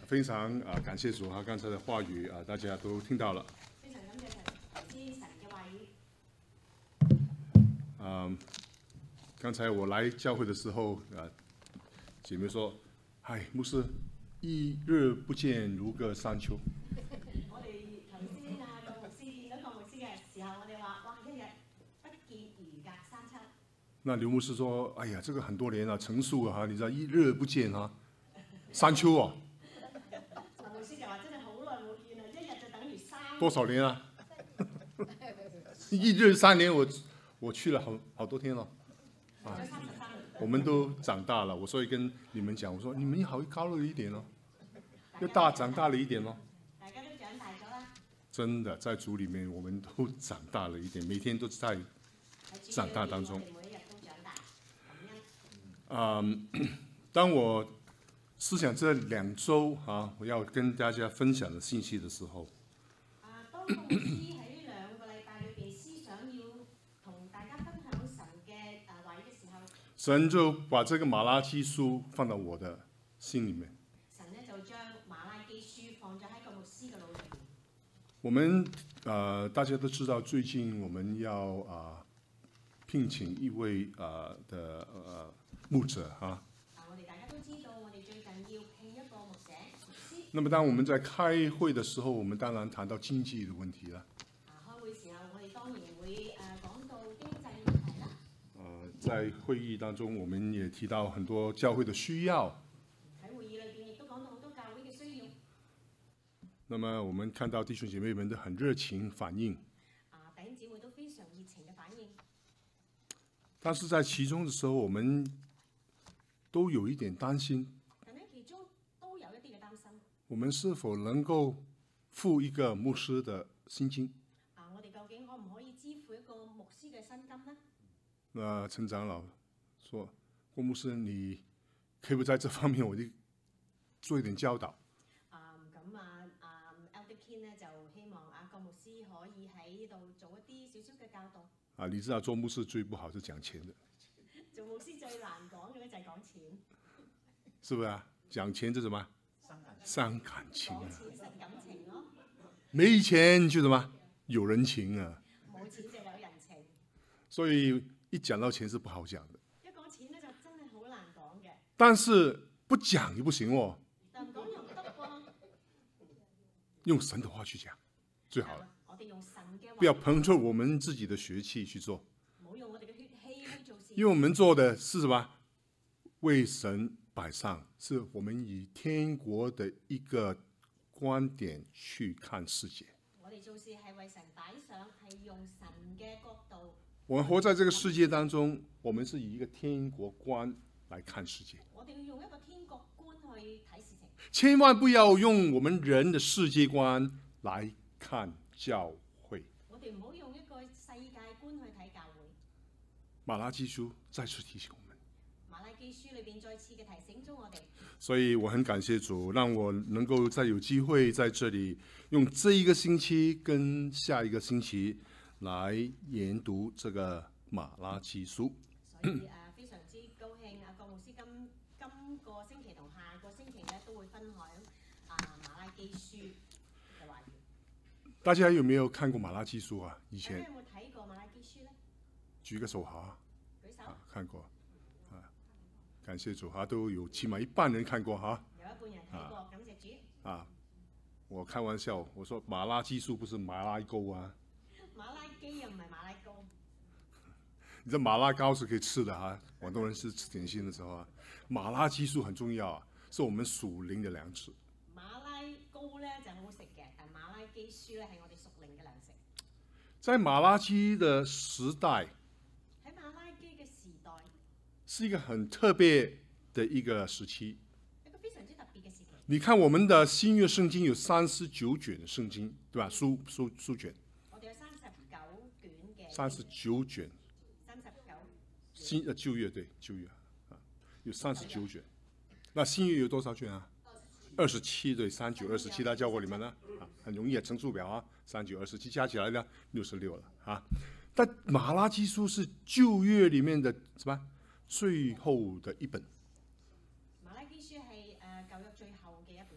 非常感谢主刚才的话语大家都听到了。 非常感謝頭先神嘅話語。 剛才我來教會的時候姐妹說：“唉，牧師，一日不見如隔三秋。” 我哋頭先個牧師見到個牧師嘅時候，我哋話：哇，一日不見如隔三秋。 那劉牧師說：“哎呀，這個很多年了，成數啊，你知道一日不見啊，三秋啊。” 劉牧師就話：真係好耐冇見啦，一日就等於三。 多少年啊？一日3年，我去了好多天了。我們都長大了，我所以跟你們講，我說你們好高了一點哦，長大了一點哦。 大家都長大咗啦。 真的，在主裏面，我們都長大了一點，每天都在長大當中。 每一日都長大。 當我思想這2週我要跟大家分享的信息的時候， 當個牧師喺2個禮拜裏邊思想要同大家分享神嘅話語嘅時候， 神就把這個馬拉基書放到我的心裏面。 神呢就將馬拉基書放咗喺個牧師嘅腦裏面。 我們大家都知道，最近我們要聘請一位的牧者我哋大家都知道，我哋最近要聘一個牧師。 那麼當我們在開會的時候，我們當然談到經濟的問題啦。 開會時候，我哋當然會講到經濟問題啦。 在會議當中，我們也提到很多教會的需要。 喺會議裏邊亦都講到好多教會嘅需要。 那麼我們看到弟兄姐妹們都很熱情反應。 弟兄姊妹都非常熱情嘅反應。 但是在其中的時候，我們都有一點擔心。 但喺其中都有一啲嘅擔心。 我們是否能夠付一個牧師的薪金？ 我哋究竟可唔可以支付一個牧師嘅薪金呢？ 陳長老說：“郭牧師，你可不可以在這方面我就做一點教導？” Elder Ken 呢就希望郭牧師可以喺呢度做一啲少少嘅教導。 你知道做牧師最不好是講錢的。 做牧師最難講嘅咧就係講錢， 是不是啊？講錢就什麼？傷感情啊！ 講錢傷感情咯。 沒錢就什麼？有人情啊！ 冇錢就有人情。 所以一講到錢是不好講的。 一講錢咧就真係好難講嘅。 但是不講也不行喎。 但唔講又唔得喎。 用神的話去講，最好了。 我哋用神嘅話。 不要憑着我們自己的血氣去做。 唔好用我哋嘅血氣去做事。 因為我們做的是什麼？為神擺上，是我們以天國的一個觀點去看世界。 我哋做事係為神擺上，係用神嘅角度。 我們活在這個世界當中，我們是以一個天國觀來看世界。 我哋要用一個天國觀去睇事情。 千萬不要用我們人的世界觀來看教會。 我哋唔好用一個世界觀去睇教會。 馬拉基書再次提醒我們。 馬拉基書裏邊再次嘅提醒咗我哋。 所以我很感謝主，讓我能夠再有機會在這裡用這一個星期跟下一個星期來研讀這個馬拉基書。 所以非常之高興郭牧師今個星期同下個星期咧都會分享馬拉基書嘅話語。 大家有沒有看過馬拉基書啊？以前有冇睇過馬拉基書咧？ 舉個手哈。 舉手。 看過。感謝主都有起碼一半人看過哈。 有一半人睇過，感謝主。 我開玩笑，我說馬拉基書不是馬拉糕啊。 馬拉基又唔係馬拉糕。 你知道馬拉糕是可以吃的哈，廣東人是吃點心的時候馬拉基書很重要是我們屬靈的糧食。 馬拉糕咧就好食嘅，但馬拉基書咧係我哋屬靈嘅糧食。 在馬拉基的時代。 喺馬拉基嘅時代。 是一個很特別的一個時期。 一個非常之特別嘅時期。 你看我們的新約聖經有39卷聖經，對吧？書卷。 我哋有39卷嘅。 39卷。 39。 舊約對舊約有39卷。那新約有多少卷啊？27對，39、27，他教過你們啦，很容易乘數表39、27加起來呢66了但馬拉基書是舊約裡面的什麼？最後的一本。 馬拉基書係舊約最後嘅一本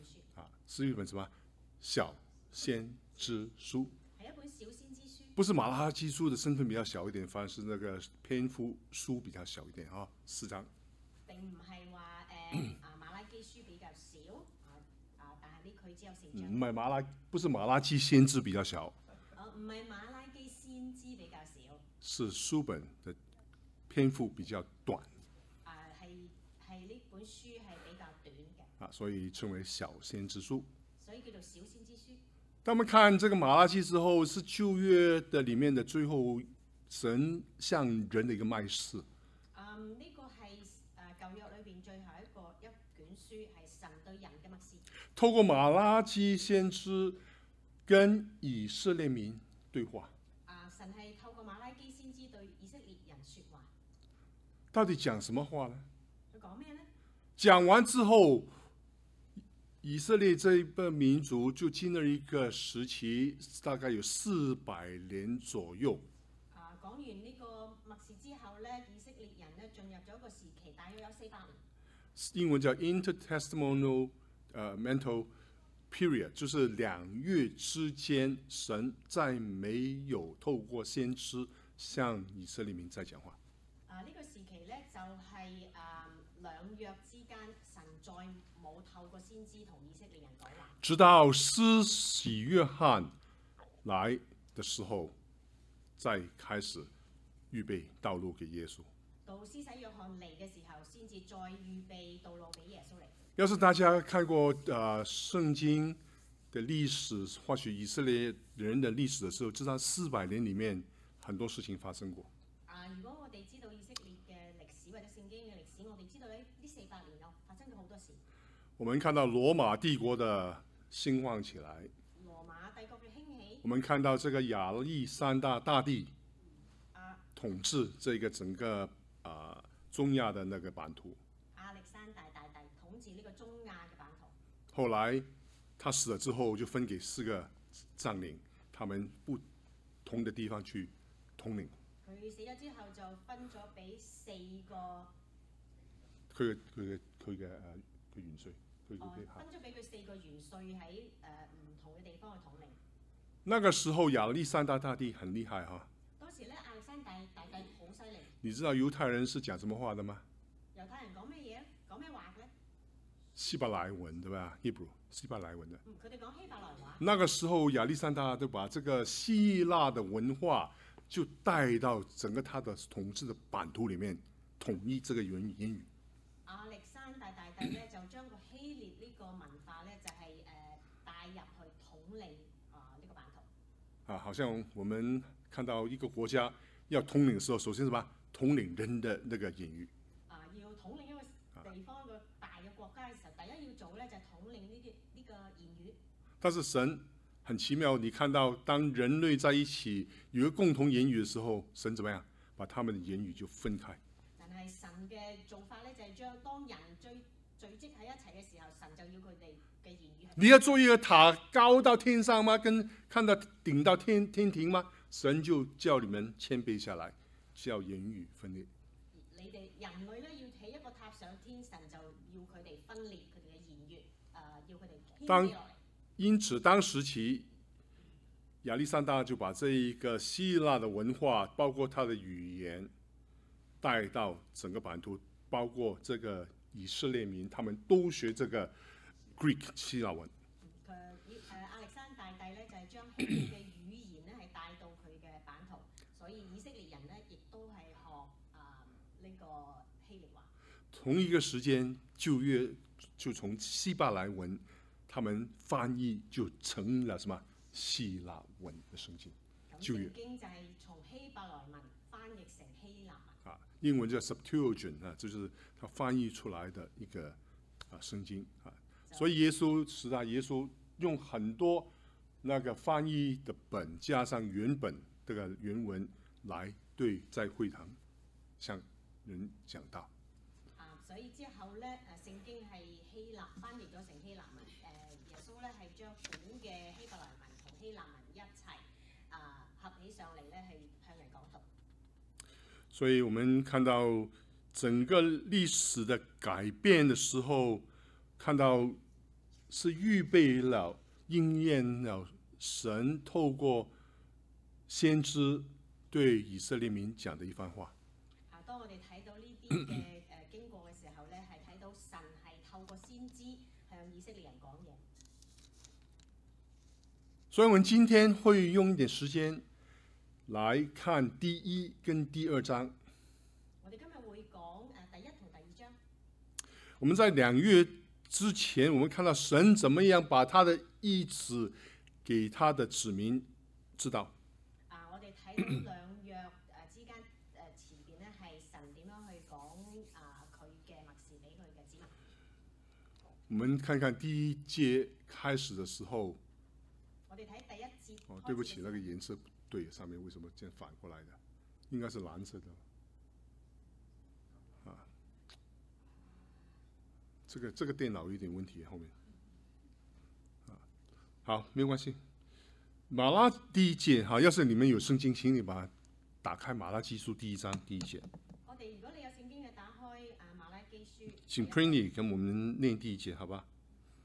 書， 是一本什么小先知書， 係一本小先知書。 不是馬拉基書的身份比較小一點，反而是那個篇幅書比較小一點啊，4章。 並唔係話馬拉基書比較少但係呢佢只有4章。 唔係不是馬拉基先知比較小。 唔係馬拉基先知比較少。 是書本的篇幅比較短。 係呢本書係比較短嘅。 所以稱為小先知書。 所以叫做小先知書。 當我們看這個馬拉基之後，是舊約的裡面的最後神向人的一個默示。 呢個係舊約裏邊最後一卷書，係神對人嘅默示。 透過馬拉基先知跟以色列民對話。 神係透過馬拉基先知對以色列人說話。 到底講什麼話呢？ 佢講咩呢？ 講完之後，以色列這一個民族就進入一個時期，大概有400年左右。 講完呢個默示之後咧，以色列人咧進入咗一個時期，大約有400年。 英文叫 intertestamental mental period， 就是兩約之間，神再沒有透過先知向以色列民再講話。 呢個時期咧就係兩約之間，神再冇透過先知同以色列人講話。 直到施洗約翰來的時候，再開始預備道路給耶穌。 到施洗約翰嚟嘅時候，先至再預備道路俾耶穌嚟。 要是大家看過聖經的歷史，或許以色列人的歷史的時候，知道400年裡面很多事情發生過。 如果我哋知道以色列嘅歷史或者聖經嘅歷史，我哋知道呢400年有發生咗好多事。 我們看到羅馬帝國的興旺起來， 羅馬帝國嘅興起。 我們看到這個亞歷山大大帝統治這個整個中亞的那個版圖。 亞歷山大大帝統治呢個中亞嘅版圖。 後來他死了之後，就分給4個將領，他們不同的地方去統領。 佢死咗之後就分咗俾4個。 佢嘅元帥。分咗俾佢4個元帥喺唔同嘅地方去統領。 那個時候亞歷山大大帝很厲害哈。 當時咧亞歷山大大帝好犀利。 你知道猶太人是講什麼話的嗎？ 猶太人講咩嘢？講咩話嘅咧？ 希伯來文，對吧 ？Hebrew 希伯來文的。 佢哋講希伯來話。 那個時候亞歷山大就把這個希臘的文化就帶到整個他的統治的版圖裡面，統一這個言語。 亞歷山大大帝咧就將個希臘呢個文化咧就係帶入去統領呢個版圖。 好像我們看到一個國家要統領的時候，首先什麼？統領人的那個言語。 要統領一個地方一個大嘅國家嘅時候，第一要做咧就係統領呢個言語。 但是神很奇妙，你看到當人類在一起有一個共同言語的時候，神怎麼樣？把他們的言語就分開。 但係神嘅做法咧就係將當人聚集喺一齊嘅時候，神就要佢哋嘅言語。 你要做一個塔高到天上嗎？跟看到頂到天庭嗎？神就叫你們謙卑下來，叫言語分裂。 你哋人類咧要起一個塔上天，神就要佢哋分裂佢哋嘅言語，要佢哋謙卑落嚟。 因此當時期亞歷山大就把這一個希臘的文化，包括他的語言，帶到整個版圖，包括這個以色列民，他們都學這個 Greek 希臘文。 亞歷山大帝咧就係將希臘嘅語言咧係帶到佢嘅版圖，所以以色列人咧亦都係學呢個希臘話。 同一個時間，舊約就從希伯來文，他們翻譯就成了什麼希臘文的聖經。舊約聖經就係從希伯來文翻譯成希臘文。 英文叫 Septuagint 就是他翻譯出來的一個聖經所以耶穌用很多那個翻譯的本加上原本這個原文來對在會堂向人講道。 所以之後咧，聖經係希臘翻譯咗成希臘文。耶穌咧係將古嘅希伯來文同希臘文一齊合起上嚟咧，係向人講道。 所以我們看到整個歷史的改變的時候，看到是预備了、應驗了神透過先知對以色列民講的一番話。 當我哋睇到呢啲嘅經過嘅時候咧，係睇到神係透過先知向以色列人講嘢。 所以我們今天會用一點時間來看第一跟第二章。 我哋今日會講第一同第二章。 我們在2月之前，我們看到神怎麼樣把他的意旨給他的子民知道。 我哋睇到兩約之間前邊咧係神點樣去講佢嘅默示俾佢嘅子民。 我們看看第一節開始的時候。 我哋睇第一節。 對不起，那個顏色不對，上面為什麼這樣反過來的？應該是藍色的。這個電腦有點問題，後面。好，沒有關係。馬拉第一節，要是你們有聖經，請你把它打開馬拉基書第一章第一節。 我哋如果你有聖經嘅，打開馬拉基書。 請 Prinny 跟我們念第一節，好吧？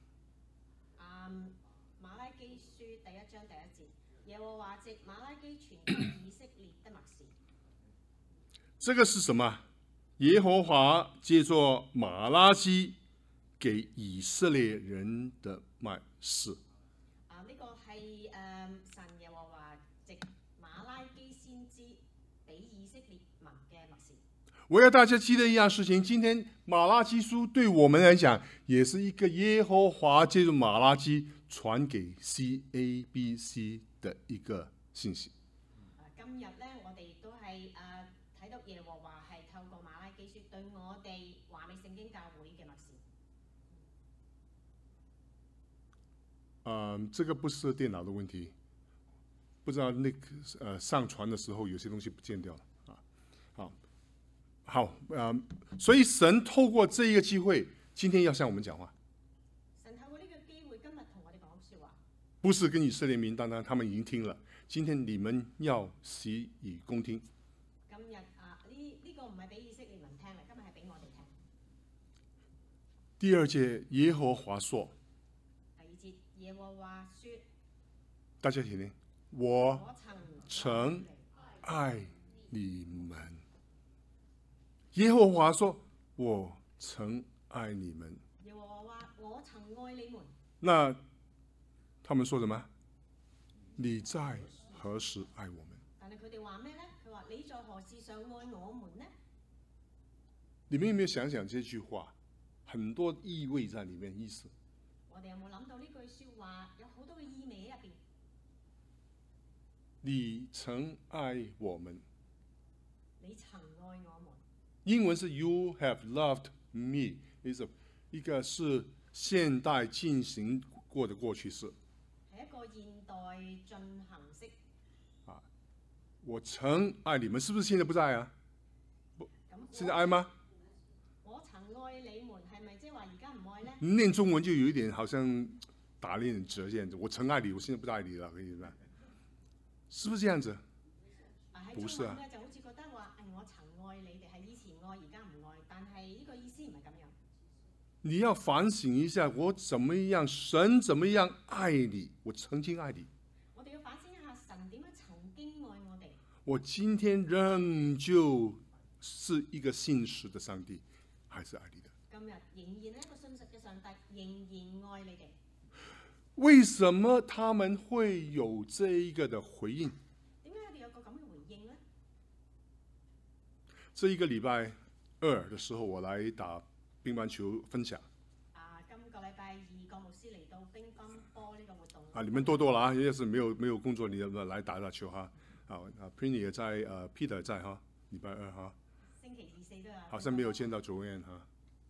馬拉基書第一章第一節，耶和華藉馬拉基傳給以色列的默示。 這個是什麼？耶和華借着馬拉基給以色列人的默示。 呢個係神耶和華藉馬拉基先知俾以色列民嘅默示。 我要大家記得一樣事情，今天馬拉基書對我們來講，也是一個耶和華借着馬拉基傳給 CABC 的一個信息。 今日咧，我哋都係睇到耶和華係透過馬拉基書對我哋華美聖經教會嘅默示。 這個不是電腦的問題，不知道那個上傳的時候有些東西不見掉了好，所以神透過這一個機會，今天要向我們講話。 神透過呢個機會，今日同我哋講說話。 不是跟以色列民，當然他們已經聽了，今天你們要洗以恭聽。 今日呢個唔係俾以色列民聽啦，今日係俾我哋聽。 第二節耶和華說。 第二節耶和華說。 大家聽聽，我曾愛你們。耶和華說：“我曾愛你們。” 耶和華話：我曾愛你們。 那他們說什麼？你在何時愛我們？ 但係佢哋話咩咧？佢話你在何事上愛我們呢？ 你們有沒有想想這句話？很多意味在裏面，意思。 我哋有冇諗到呢句說話有好多嘅意味喺入邊？ 你曾愛我們。 你曾愛我們。 英文是 You have loved me， 一個是現代進行過的過去式。 係一個現代進行式。 我曾愛你們，是不是現在不在啊？現在愛嗎？ 我曾愛你們，係咪即係話而家唔愛呢？ 念中文就有一點好像打了一點折這樣子。我曾愛你，我現在不愛你了，可以嗎？是不是這樣子？不是啊。 就好似覺得話，我曾愛你哋係以前愛，而家唔愛，但係呢個意思唔係咁樣。 你要反省一下，我怎麼樣，神怎麼樣愛你？我曾經愛你。 我哋要反省一下，神點樣曾經愛我哋？ 我今天仍舊是一個信實的上帝，還是愛你的？ 今日仍然係一個信實嘅上帝，仍然愛你哋。 為什麼他們會有這一個的回應？ 點解佢哋有個咁嘅回應呢？ 這一個禮拜二的時候，我來打乒乓球分享。 今個禮拜二，郭牧師嚟到乒乓波呢個活動。 你們多啦，要是沒有工作，你就來打打球哈。Prinny 也在，Peter 在哈，禮拜二哈。 星期二四都有。 好像沒有見到Joanne哈。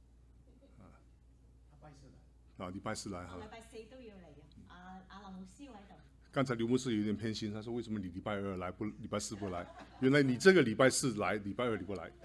禮拜四來哈。 禮拜四都要嚟嘅。阿林牧師喺度。 剛才劉牧師有點偏心，他說：為什麼你禮拜二來，禮拜四不來？原來你這個禮拜四來，禮拜二你不來。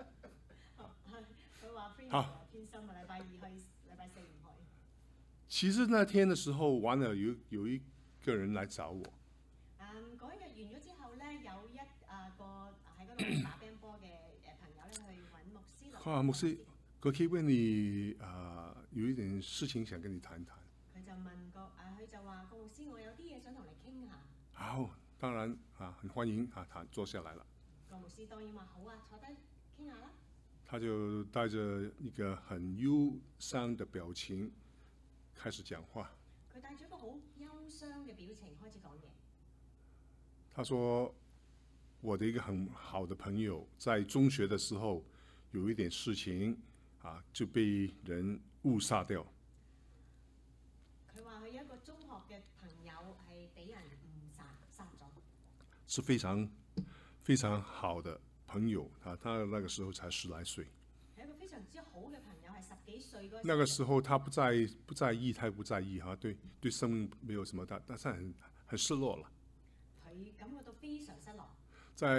好。偏心啊！禮拜二去，禮拜四唔去。其實那天的時候，完了有一個人來找我。 嗰日完咗之後咧，有一個喺嗰度打乒波嘅朋友咧，去揾牧師。 牧師，可以問你有一點事情想跟你談談。 就問佢就話郭牧師，我有啲嘢想同你傾下。 好，当然很欢迎他坐下来了。 郭牧師當然話好啊，坐低傾下啦。 他就带着一个很忧伤的表情开始讲话。 佢帶咗一個好憂傷嘅表情開始講嘢。 他说：“我的一个很好的朋友，在中學的時候有一點事情就被人誤殺掉。” 佢話佢有一個中學嘅朋友係俾人誤殺咗。 是非常非常好的朋友他那個時候才10來歲。 係一個非常之好嘅朋友，係10幾歲嗰陣。 那個時候他不在意，他不在意對生命沒有什麼大，但是很失落了。 佢感覺到非常失落。 在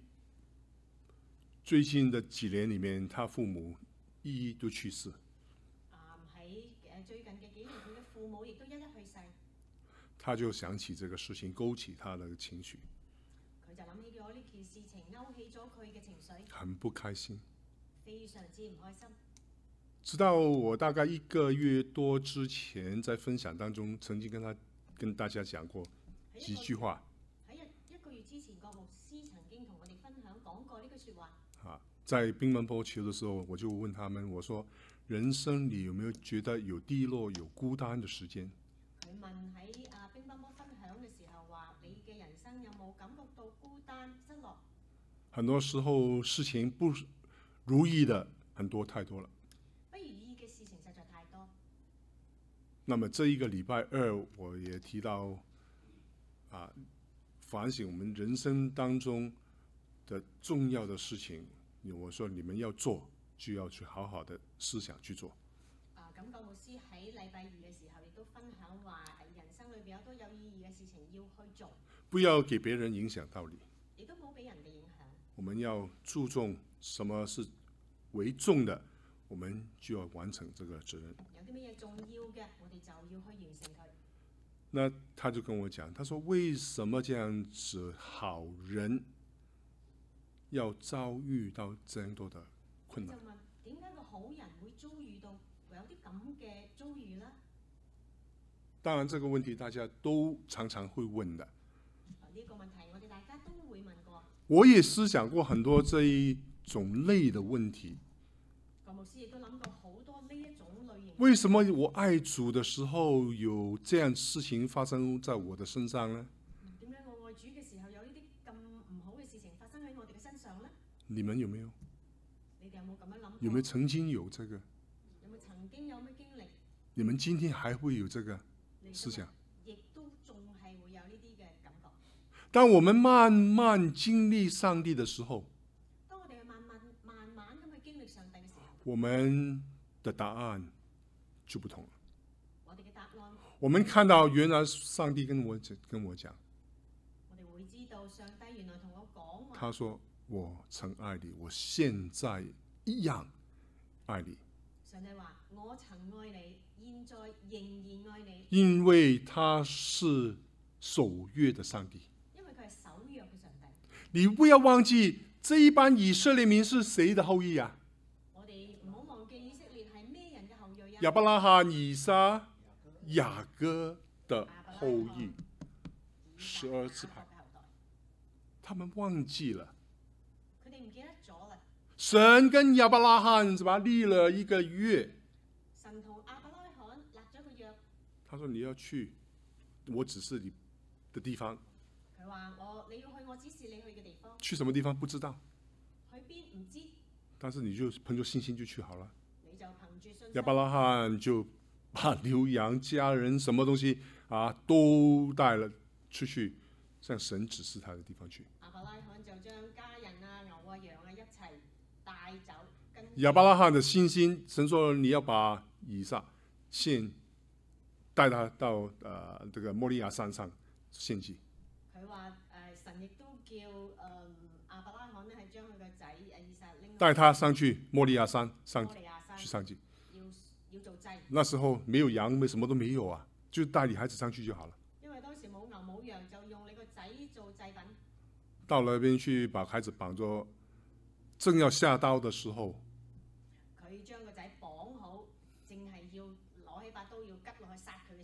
最近的幾年裡面，他父母一都去世。 喺最近嘅幾年，佢嘅父母亦都一去世。 他就想起這個事情，勾起他的情緒。 佢就諗起咗呢件事情，勾起咗佢嘅情緒。 很不開心。 非常之唔開心。 直到我大概1個月多之前，在分享當中，曾經跟大家講過幾句話。 喺一個月之前，郭牧師曾經同我哋分享講過呢句説話。 在乒乓波球的時候，我就問他們，我說：人生你有沒有覺得有低落、有孤單的時間？ 佢問喺乒乓波分享嘅時候話：你嘅人生有冇感覺到孤單、失落？ 很多時候事情不如意的很多，太多了。 不如意嘅事情實在太多。 那麼這一個禮拜2，我也提到反省我們人生當中的重要的事情。我說你們要做，就要去好好的思想去做。 咁郭牧師喺禮拜2嘅時候亦都分享話，喺人生裏邊有多有意義嘅事情要去做。 不要給別人影響到你。 亦都冇俾人嘅影響。 我們要注重什麼是為重的，我們就要完成這個責任。 有啲乜嘢重要嘅，我哋就要去完成佢。 那他就跟我講，他說為什麼這樣子好人要遭遇到這樣多的困難？ 就問點解個好人會遭遇到有啲咁嘅遭遇呢？ 當然，這個問題大家都常常會問的。 呢個問題我哋大家都會問過。 我也思想過很多這一種類的問題。 郭牧師亦都諗過好多呢一種類型。 為什麼我愛主的時候有這樣事情發生在我的身上呢？ 點解我愛主嘅時候有呢啲咁唔好嘅事情發生喺我哋嘅身上呢？ 你們有沒有？ 你哋有冇咁樣諗過？ 有沒有曾經有這個？ 有冇曾經有咩經歷？ 你們今天還會有這個思想？ 亦都仲係會有呢啲嘅感覺。 當我們慢慢經歷上帝的時候， 當我哋慢慢咁去經歷上帝嘅時候， 我們的答案就不同了。 我哋嘅答案， 我們看到原來上帝跟我講， 我哋會知道上帝原來同我講話。 他說：我曾愛你，我現在一樣愛你。 上帝話：我曾愛你，現在仍然愛你。 因為他是守約的上帝。 因為佢係守約嘅上帝。 你不要忘記，這一班以色列民是誰的後裔啊？ 我哋唔好忘記以色列係咩人嘅後裔啊？ 亞伯拉罕、以撒、雅各的後裔，12支派。他們忘記了。 佢哋唔記得咗啦。 神跟亞伯拉罕是吧立了一個約。 神同亞伯拉罕立咗個約。 他說你要去，我指示你的地方。 佢話你要去，我指示你去嘅地方。 去什麼地方不知道。 去邊唔知。 但是你就憑着信心就去好了。 你就憑住信心。 亞伯拉罕就把牛羊家人什麼東西都帶了出去，向神指示他的地方去。 亞伯拉罕就將家人牛羊一齊帶走。 亞伯拉罕的信心，神說你要把以撒帶他到這個摩利亞山上獻祭。 佢話神亦都叫亞伯拉罕係將佢個仔以撒拎帶他上去摩利亞山上去上祭。 要做祭。 那時候沒有羊，沒什麼都沒有啊，就帶你孩子上去就好了。 因為當時冇牛冇羊，就用你個仔做祭品。 到那邊去把孩子綁着，正要下刀的時候， 佢將個仔綁好，淨係要攞起把刀要拮落去殺佢嘅時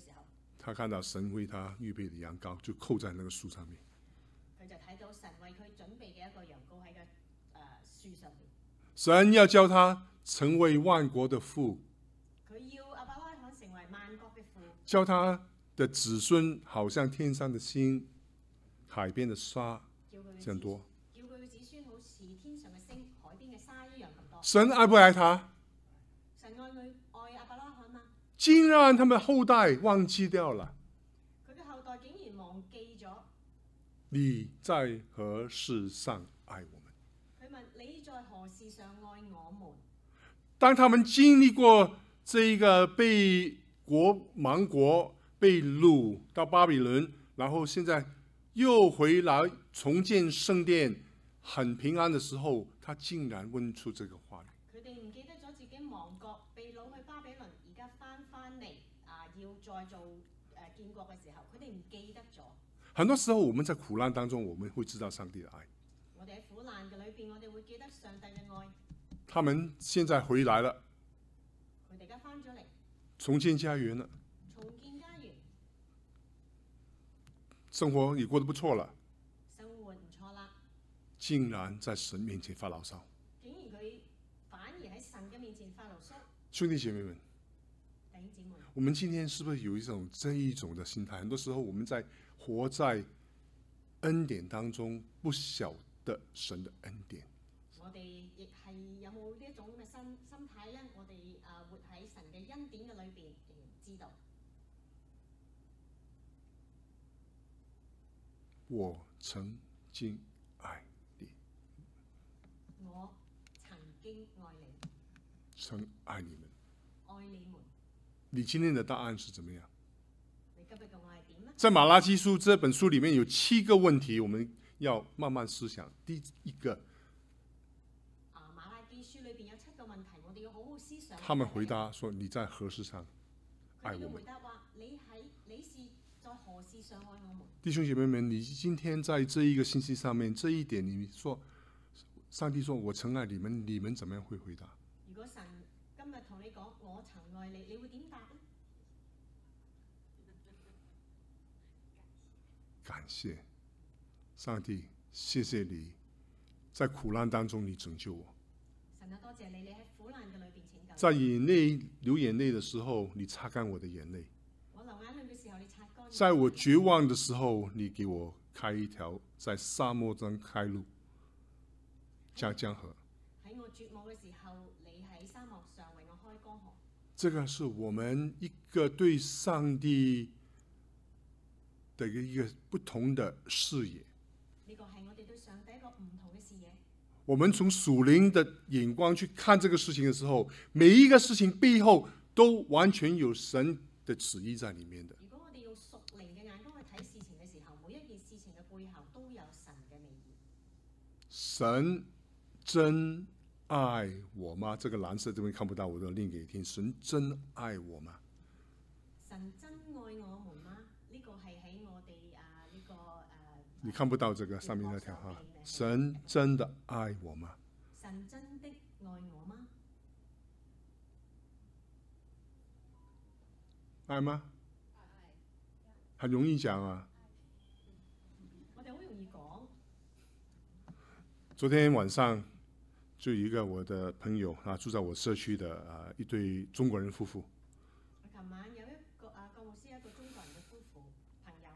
候， 他看到神為他預備的羊羔就扣在那個樹上面。 佢就睇到神為佢準備嘅一個羊羔喺個樹上面。 神要叫他成為萬國的父， 佢要亞伯拉罕成為萬國嘅父， 叫他的子孫好像天上的星、海邊的沙這樣多。 叫佢嘅子孫好似天上嘅星、海邊嘅沙一樣咁多。 神愛不愛他？ 神愛佢愛亞伯拉罕嗎？ 竟然他們後代忘記掉了。 佢嘅後代竟然忘記咗。 你在何事上愛我們？ 佢問你在何事上愛我們？ 當他們經歷過這一個被亡國、被擄到巴比倫，然後現在又回來重建聖殿，很平安的時候，他竟然問出這個話嚟。 佢哋唔記得咗自己亡國，被擄去巴比倫，而家翻嚟要再做建國嘅時候，佢哋唔記得咗。 很多時候我們在苦難當中，我們會知道上帝的愛。 我哋喺苦難嘅裏邊，我哋會記得上帝嘅愛。 他們現在回來了， 佢哋而家翻咗嚟， 重建家園了， 重建家園， 生活也過得不錯了， 生活唔錯啦。 竟然在神面前發牢騷。 竟然佢反而喺神嘅面前發牢騷。 兄弟姐妹們， 弟兄姊妹， 我們今天是不是有這一種的心態？很多時候我們活在恩典當中，不曉得神的恩典。 我哋亦係有冇呢一種咁嘅心態咧？我哋活喺神嘅恩典嘅裏邊，仍然知道。 我曾經愛你， 我曾經愛你， 曾愛你們， 愛你們。 你今天的答案是怎麼樣？ 你今日嘅愛係點咧？ 在馬拉基書這本書裡面有7個問題，我們要慢慢思想。第一個， 馬拉基書裏邊有7個問題，我哋要好好思想。 他們回答說：你在何事上愛我們？ 回答話：你是在何事上愛我們？ 弟兄姐妹們，你今天在這一個信息上面，這一點你說，上帝說我曾愛你們，你們怎麼樣會回答？ 如果神今日同你講我曾愛你，你會點答呢？ 感謝上帝，謝謝你，在苦難當中你拯救我。 神啊，多謝你，你喺苦難嘅裏邊拯救。 在流眼淚的時候，你擦乾我的眼淚。 我流眼淚嘅時候，你擦乾。 在我絕望的時候，你給我開一條在沙漠中開路，江河。 喺我絕望嘅時候，你喺沙漠上為我開江河。 這個是我們一個對上帝的一個不同的視野。 呢個係我哋對上帝一個唔同嘅視野。 我們從屬靈的眼光去看這個事情的時候，每一個事情背後都完全有神的旨意在裡面的。 如果我哋用屬靈嘅眼光去睇事情嘅時候，每一件事情嘅背後都有神嘅美意。 神真愛我嗎？這個藍色這邊看不到，我都念給你聽。神真愛我嗎？ 神真愛我們嗎？呢個係喺我哋你看不到這個上面那條哈？神真的愛我嗎？ 神真的愛我嗎？ 愛嗎？很容易講啊。 我哋好容易講。 昨天晚上就有一個我的朋友住在我社區的一對中國人夫婦。 琴晚有一個郭牧師一個中國人嘅夫婦朋友，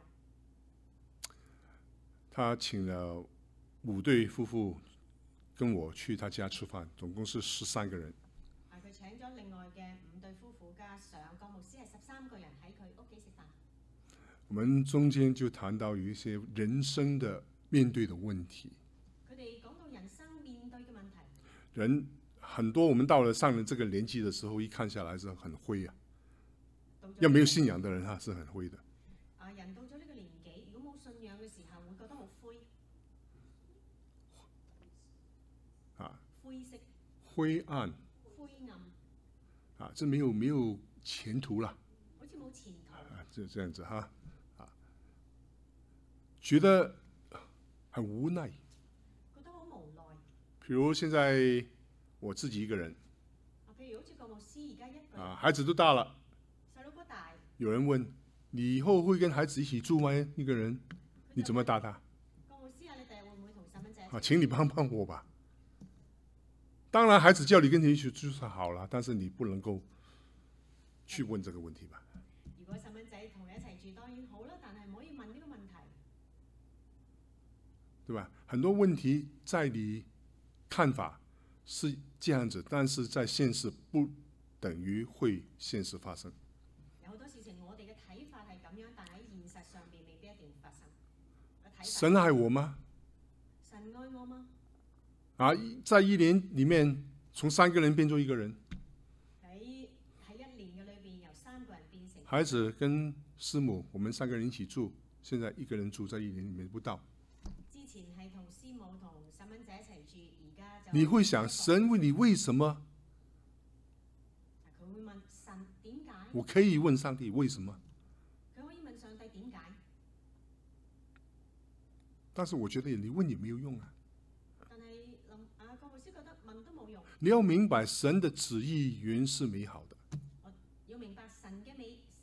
他請了5對夫婦跟我去他家吃飯，總共是13個人。 佢請咗另外嘅5對夫婦加上郭牧師係13個人喺佢屋企食飯。 我們中間就談到有一些人生的面對的問題。 佢哋講到人生面對嘅問題。 人很多，我們到了上了這個年紀的時候，一看下來是很灰啊。要沒有信仰的人是很灰的。 人到咗呢個年紀，如果冇信仰嘅時候，會覺得好灰。灰色。 灰暗。 灰暗。 這沒有前途了。 好似冇前途。 就這樣子哈。覺得很無奈。 覺得好無奈。 譬如現在我自己一個人。 譬如好似郭牧師而家一個人。 孩子都大了。 細佬哥大。 有人問你以后会跟孩子一起住吗？一个人，你怎么答他？ 個牧師啊，你第日會唔會同細蚊仔一齊？ 啊，請你幫幫我吧。當然，孩子叫你跟他一起住是好了，但是你不能夠去問這個問題吧。 如果細蚊仔同你一齊住，當然好啦，但係唔可以問呢個問題。 對吧？很多問題在你看法是這樣子，但是在現實不等於會現實發生。 有好多事情我哋嘅睇法係咁樣，但喺現實上邊未必一定發生。 神愛我嗎？ 神愛我嗎？ 啊，在一年裡面，從3個人變做1個人。 喺1年嘅裏邊，由3個人變成。 孩子跟師母，我們3個人一起住，現在1個人住在1年裡面不到。 之前係同師母同細蚊仔一齊住，而家就。 你會想神問你為什麼？ 佢會問神點解？ 我可以問上帝為什麼？ 佢可以問上帝點解？ 但是我覺得你問也沒有用啊。 但係個牧師覺得問都冇用。 你要明白神的旨意原是美好的。 我要明白神嘅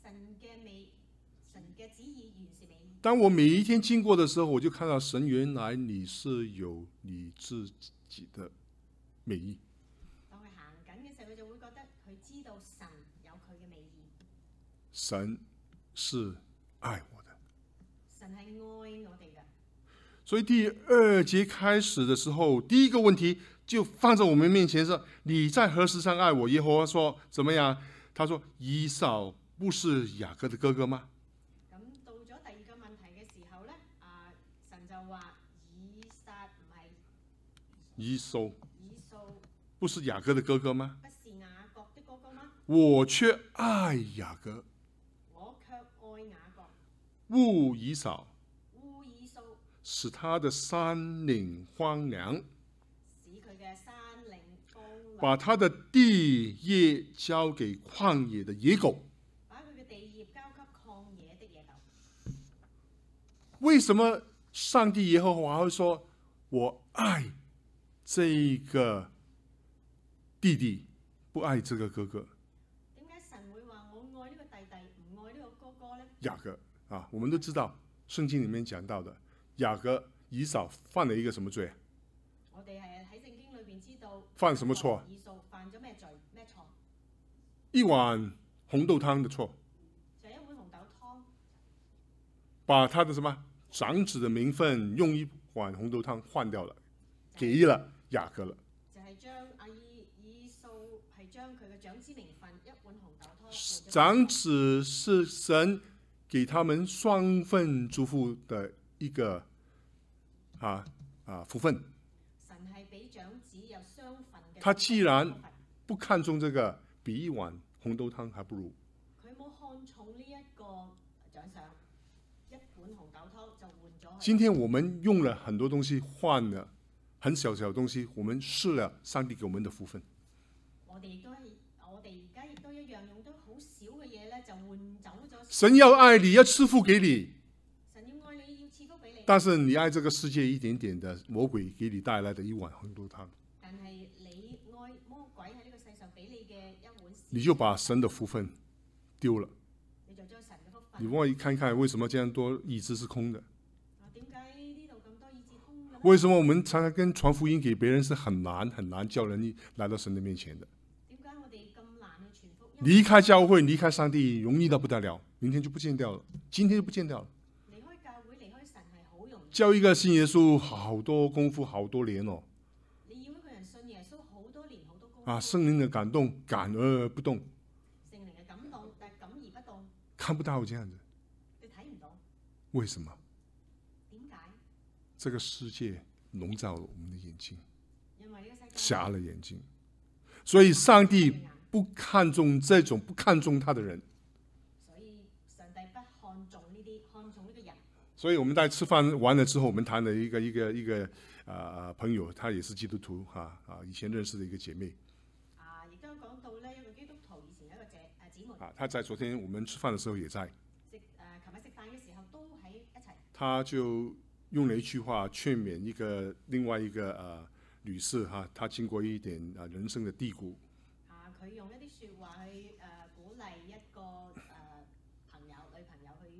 旨意原是美意。 當我每一天經過的時候，我就看到神原來你是有你自己的美意。 當佢行緊嘅時候，佢就會覺得佢知道神有佢嘅美意。 神是愛我的。 神係愛我哋嘅。 所以第2節開始的時候，第一個問題就放在我們面前，是你在何事上愛我？耶和華說怎麼樣？他說以掃不是雅各的哥哥嗎？ 咁到咗第2個問題嘅時候咧，神就話以撒唔係以掃不是雅各的哥哥嗎？ 不是雅各的哥哥嗎？ 我卻愛雅各， 我卻愛雅各， 惡以掃， 以掃使他的山嶺荒涼， 使佢嘅山嶺荒涼， 把他的地業交給曠野的野狗。 把佢嘅地業交給曠野的野狗。 為什麼上帝耶和華會說我愛這個弟弟，不愛這個哥哥？ 點解神會話我愛呢個弟弟，唔愛呢個哥哥呢？ 雅各啊，我們都知道聖經裡面講到的，雅各以掃犯了一個什麼罪？ 我哋係喺聖經裏邊知道犯什麼錯？ 以掃犯咗咩罪咩錯？ 一碗紅豆湯的錯， 就一碗紅豆湯， 把他的什麼長子的名分用一碗紅豆湯換掉了，給了雅各了。 就係將以掃係將佢嘅長子名分一碗紅豆湯。 長子是神給他們雙份祝福的一個福分。 神係俾長子有雙份嘅。 他既然不看重這個，比一碗紅豆湯還不如。 佢冇看重呢一個獎賞，一碗紅豆湯就換咗。 今天我們用了很多東西換了很小小的東西，我們失了上帝給我們的福分。 我哋而家亦都一樣用到好少嘅嘢咧，就換走咗。 神要愛你，要賜福給你。 神要愛你，要賜福俾你。 但是你愛這個世界一點點的魔鬼給你帶來的一碗紅豆湯。 但係你愛魔鬼喺呢個世上俾你嘅一碗， 你就把神的福分丟了。 你就將神嘅福分。 你幫我看看為什麼這樣多醫治是空的？ 點解呢度咁多醫治空嘅？ 為什麼我們常常跟傳福音給別人是很難叫人來到神的面前的？ 點解我哋咁難去傳福音？ 離開教會，離開上帝，容易到不得了，明天就不見掉了，今天就不見掉了。 離開教會，離開神係好容易。 教一個信耶穌好多功夫，好多年哦。 你要一個人信耶穌好多年，好多功夫。 聖靈的感動，感而不動。 聖靈嘅感動，但係感而不動。 看不到這樣子。 你睇唔到。 為什麼？ 點解？ 這個世界籠罩了我們的眼睛， 因為呢個世界瞎了眼睛，所以上帝不看重這種不看重他的人。 所以上帝不看重呢啲，看重呢個人。 所以我們在吃飯完了之後，我們談了一個朋友，他也是基督徒以前認識的一個姐妹。 亦都講到呢一個基督徒以前一個姊妹。 他在昨天我們吃飯的時候也在。 琴日食飯嘅時候都喺一齊。他就用了一句話勸勉另外一個女士她經過一點人生的低谷。佢用一啲説話去鼓勵一個女朋友去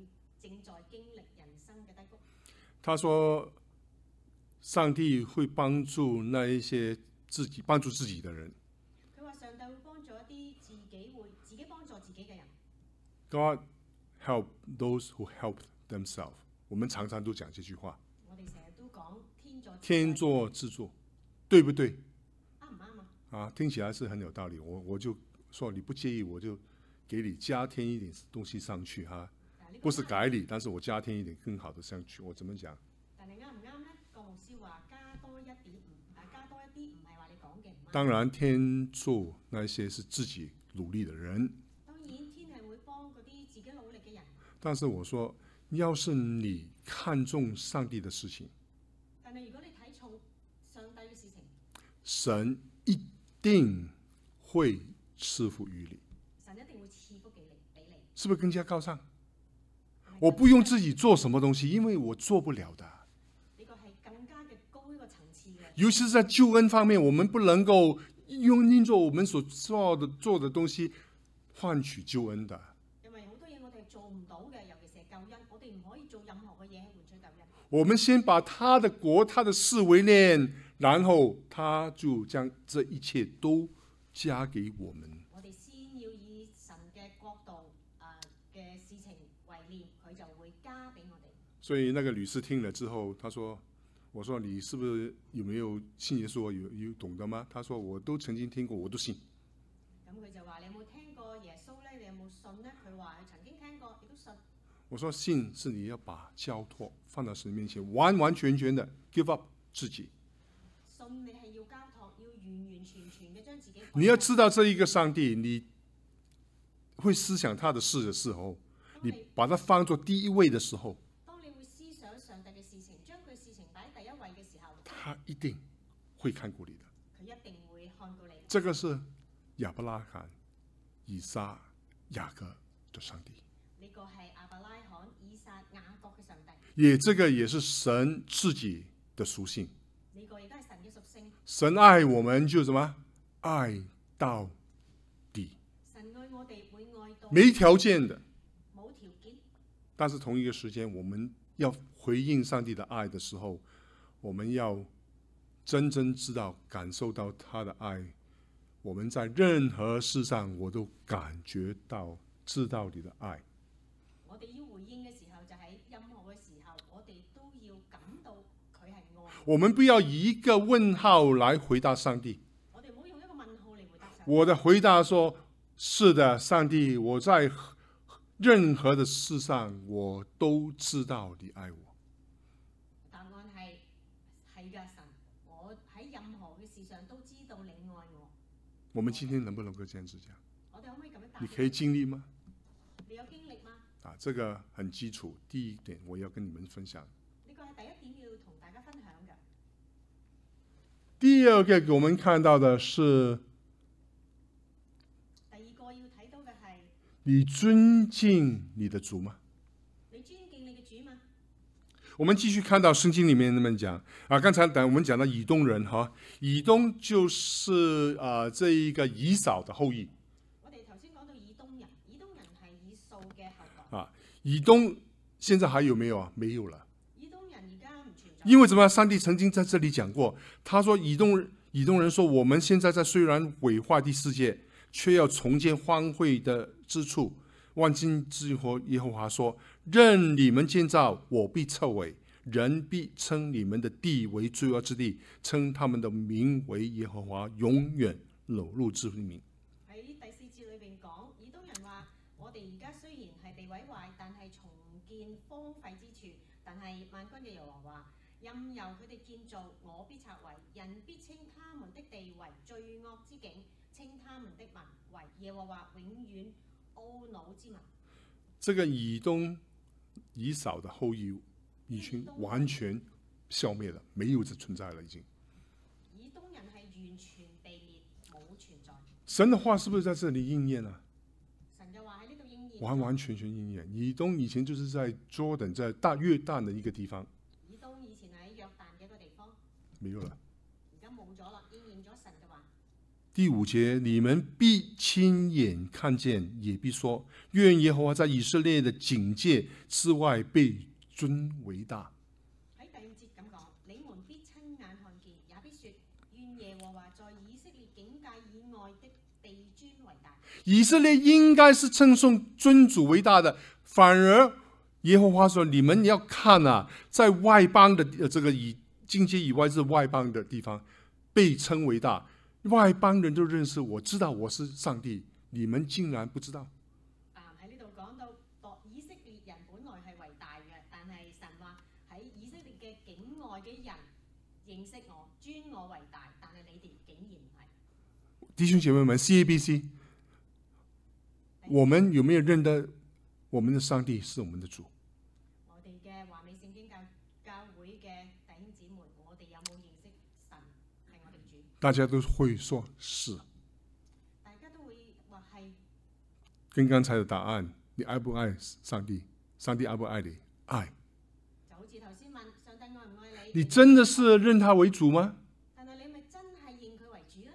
正在經歷人生嘅低谷。 他說，上帝會幫助那一些幫助自己的人。 佢話上帝會幫助一啲自己幫助自己嘅人。 God help those who help themselves。我們常常都講這句話。 我哋成日都講天作之作，對不對？ 啱唔啱啊？ 啊，聽起來是很有道理。我就說你不介意，我就給你加添一點東西上去哈。不是改你，但是我加添一點更好的上去。我怎麼講？ 但係啱唔啱咧？郭牧師話加多一啲唔係話你講嘅唔啱。 當然天助那些是自己努力的人。 當然天係會幫嗰啲自己努力嘅人。 但是我說，要是你看重上帝的事情， 但係如果你睇重上帝嘅事情， 神一定會賜福於你。 神一定會賜福俾你， 是不是更加高尚？我不用自己做什麼東西，因為我做不了的。 呢個係更加嘅高一個層次嘅。 尤其是在救恩方面，我們不能夠因着我們所做的東西換取救恩的。 因為好多嘢我哋係做唔到嘅，尤其是係救恩，我哋唔可以做任何嘅嘢去換取救恩。 我們先把他的國、他的事為念，然後他就將這一切都加給我們。 我哋先要以神嘅國度嘅事情為念，佢就會加俾我哋。 所以那個女士聽了之後，她說：我說你是不是有沒有信耶穌？有懂得嗎？她說我都曾經聽過，我都信。 咁佢就話：你有冇聽過耶穌咧？你有冇信咧？佢話佢曾經聽過，亦都信。 我說信是你要把交託放到神面前，完完全全的 give up 自己。 信你係要交託，要完完全全嘅將自己。 你要知道這一個上帝，你會思想他的事的時候，你把它放作第一位的時候， 當你會思想上帝嘅事情，將佢事情擺喺第一位嘅時候， 他一定會看過你的。 佢一定會看過你。 這個是亞伯拉罕、以撒、雅各的上帝。 呢個係亞伯拉罕、以撒、雅各嘅上帝。 這個也是神自己的屬性。 呢個亦都係神嘅屬性。 神愛我們就什麼？愛到底。 神愛我哋會愛到沒條件的。 冇條件。 但是同一個時間，我們要回應上帝的愛的時候，我們要真正知道、感受到他的愛。我們在任何事上，我都感覺到、知道你的愛。 我哋要回應嘅時候，就喺任何嘅時候，我哋都要感到佢係愛。 我們不要以一個問號來回答上帝。 我哋唔好用一個問號嚟回答上帝。 我的回答說：是的，上帝，我在任何的事上，我都知道你愛我。 答案係嘅，神，我喺任何嘅事上都知道你愛我。 我們今天能不能夠這樣子講？ 我哋可唔可以咁樣答？ 你可以經歷嗎？ 你有經歷嗎？ 啊，這個很基礎。第一點，我要跟你們分享。 呢個係第一點要同大家分享嘅。 第二個給我們看到的是， 第二個要睇到嘅係， 你尊敬你的主嗎？ 你尊敬你嘅主嗎？ 我們繼續看到聖經裡面那麼講啊，剛才我們講到以東人哈，以東就是這一個以掃的後裔。 我哋頭先講到以東人，以東人係以掃嘅後代。 啊，以東現在還有沒有啊？沒有了。 以東人而家唔存在。 因為怎麼樣？上帝曾經在這裡講過，他說以東人說，我們現在雖然毀壞的世界，卻要重建荒廢的之處。萬軍之耶和華說：任你們建造，我必撤毀；人必稱你們的地為罪惡之地，稱他們的名為耶和華永遠惱怒之名。 喺第四節裏邊講，以東人話：我哋而家雖然係被毀壞，但係重建荒廢之處。但係萬軍嘅耶和華話：任由佢哋建造，我必拆毀；人必稱他們的地為罪惡之境，稱他們的民為耶和華永遠懊惱之民。 這個以東以掃的後裔已經完全消滅了，沒有存在了，已經。 以東人係完全被滅，冇存在。 神的話是不是在這裡應驗啊？ 神嘅話喺呢度應驗， 完完全全應驗。以東以前就是在 Jordan，在約旦的一個地方。 以東以前喺約旦嘅一個地方， 沒有了。 而家冇咗啦，應驗咗神嘅話。 第5节，你们必亲眼看见，也必說，願耶和華在以色列的境界之外被尊為大。 喺第5節咁講，你們必親眼看見，也必說，願耶和華在以色列境界以外的被尊為大。 以色列應該是稱頌尊主為大的，反而耶和華說：你們要看啊，在外邦的這個以境界以外是外邦的地方被稱為大。外邦人都認識我，知道我是上帝，你們竟然不知道。 喺呢度講到，以色列人本來係為大嘅，但係神話喺以色列嘅境外嘅人認識我，尊我為大，但係你哋竟然唔係。 弟兄姐妹們 ，CABC， 我們有沒有認得我們的上帝是我們的主？ 我哋嘅華美聖經教會嘅弟兄姊妹，我哋有冇認識神係我哋主？ 大家都會說是。 大家都會話係。 跟剛才的答案，你愛不愛上帝？上帝愛不愛你？愛。 就好似頭先問上帝愛唔愛你？ 你真的是認他為主嗎？ 但係你咪真係認佢為主咧？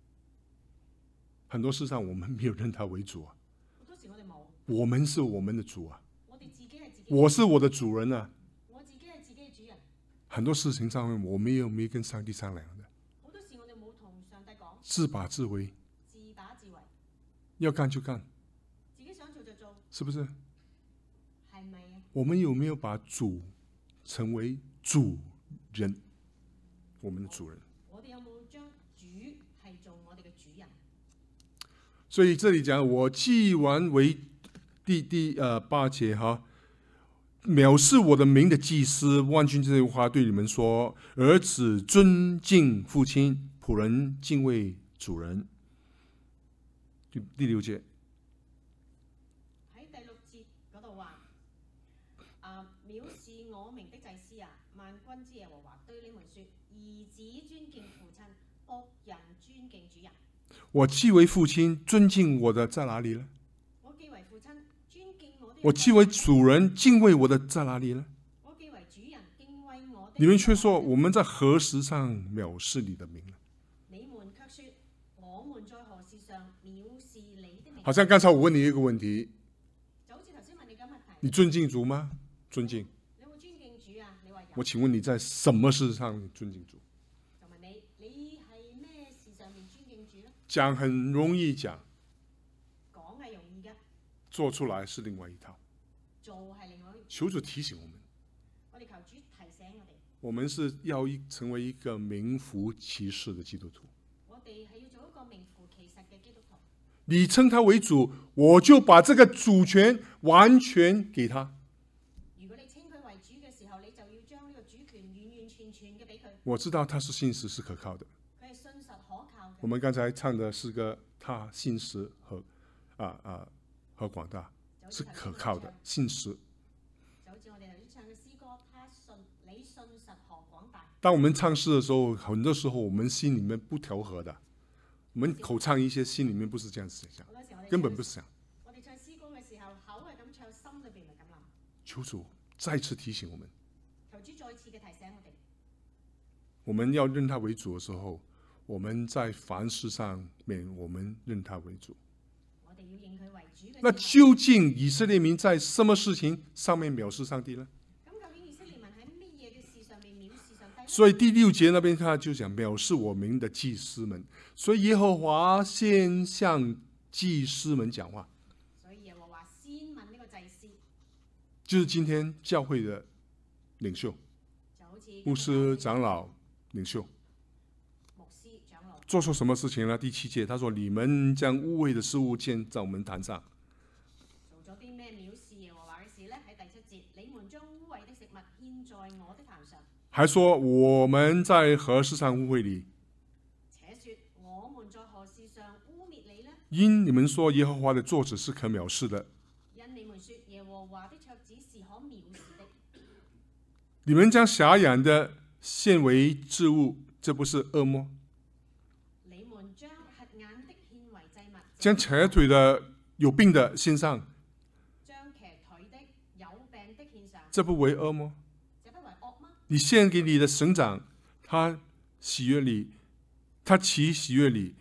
很多事上我們沒有認他為主啊。 好多時我哋冇。 我們是我們的主啊。 我哋自己係自己。 我是我的主人啊。 我自己係自己嘅主人。 很多事情上面我沒有跟上帝商量的。 好多時我哋冇同上帝講。 自把自為。 自把自為。 要幹就幹。 自己想做就做。 是不是？ 係咪啊？ 我們有沒有把主成為主人？我們的主人。 我哋有冇將主係做我哋嘅主人？ 所以這裏講，我既然為第8節哈，藐視我的名的祭司，萬軍之耶和華對你們說：兒子尊敬父親，僕人敬畏主人。第6節。 喺第6節嗰度話：藐視我名的祭司啊，萬軍之耶和華對你們說：兒子尊敬父親，僕人尊敬主人。 我既為父親，尊敬我的在哪裡呢？ 我既為父親，尊敬我的。 我既為主人，敬畏我的在哪裡呢？ 我既為主人，敬畏我的。 你們卻說我們在何時上藐視你的名呢？ 你們卻說我們在何事上藐視你的名？ 好像剛才我問你一個問題， 就好似頭先問你嘅問題。 你尊敬主嗎？尊敬。 你會尊敬主啊？你話有。 我請問你在什麼事上尊敬主？ 就問你，你係咩事上面尊敬主呢？ 講很容易講， 講係容易嘅， 做出來是另外一套。 做係另外一。 求主提醒我們， 我哋求主提醒我哋， 我們是要成為一個名副其實的基督徒。 我哋係要做一個名副其實嘅基督徒。 你稱他為主，我就把這個主權完全給他。 如果你稱佢為主嘅時候，你就要將呢個主權完完全全嘅俾佢。 我知道他是信實是可靠的。 佢係信實可靠嘅。 我們剛才唱的詩歌，他信實和廣大是可靠的，信實。 就好似我哋頭先唱嘅詩歌，你信實和廣大。 當我們唱詩的時候，很多時候我們心裡面不調和的，我們口唱一些，心裡面不是這樣子想，根本不是想。 我哋唱詩歌嘅時候，口係咁唱，心裏邊唔係咁諗。 求主再次提醒我們， 求主再次嘅提醒我哋， 我們要認他為主的時候，我們在凡事上面，我們認他為主。 我哋要認佢為主嘅。 那究竟以色列民在什麼事情上面藐視上帝呢？ 咁究竟以色列民喺乜嘢嘅事上面藐視上帝？ 所以第6節那邊他就講藐視我名的祭司們，所以耶和華先向祭司們講話。 所以耶和華先問呢個祭司， 就是今天教會的領袖，牧師、長老、領袖， 牧師、長老做錯什麼事情呢？第7節，他說：你們將污穢的食物獻在我們壇上。 做咗啲咩藐視耶和華嘅事呢？喺第7節，你們將污穢的食物獻在我的壇上。 還說我們在何事上污穢你？ 且說我們在何事上污蔑你呢？ 因你們說耶和華的桌子是可藐視的。 因你們說耶和華的桌子是可藐視的。 你們將瞎眼的獻為祭物，這不是惡麼？ 你們將瞎眼的獻為祭物， 將瘸腿的有病的獻上， 將瘸腿的有病的獻上， 這不為惡麼？ 這不為惡嗎？ 你獻給你的省長，他喜悅你，他豈喜悅你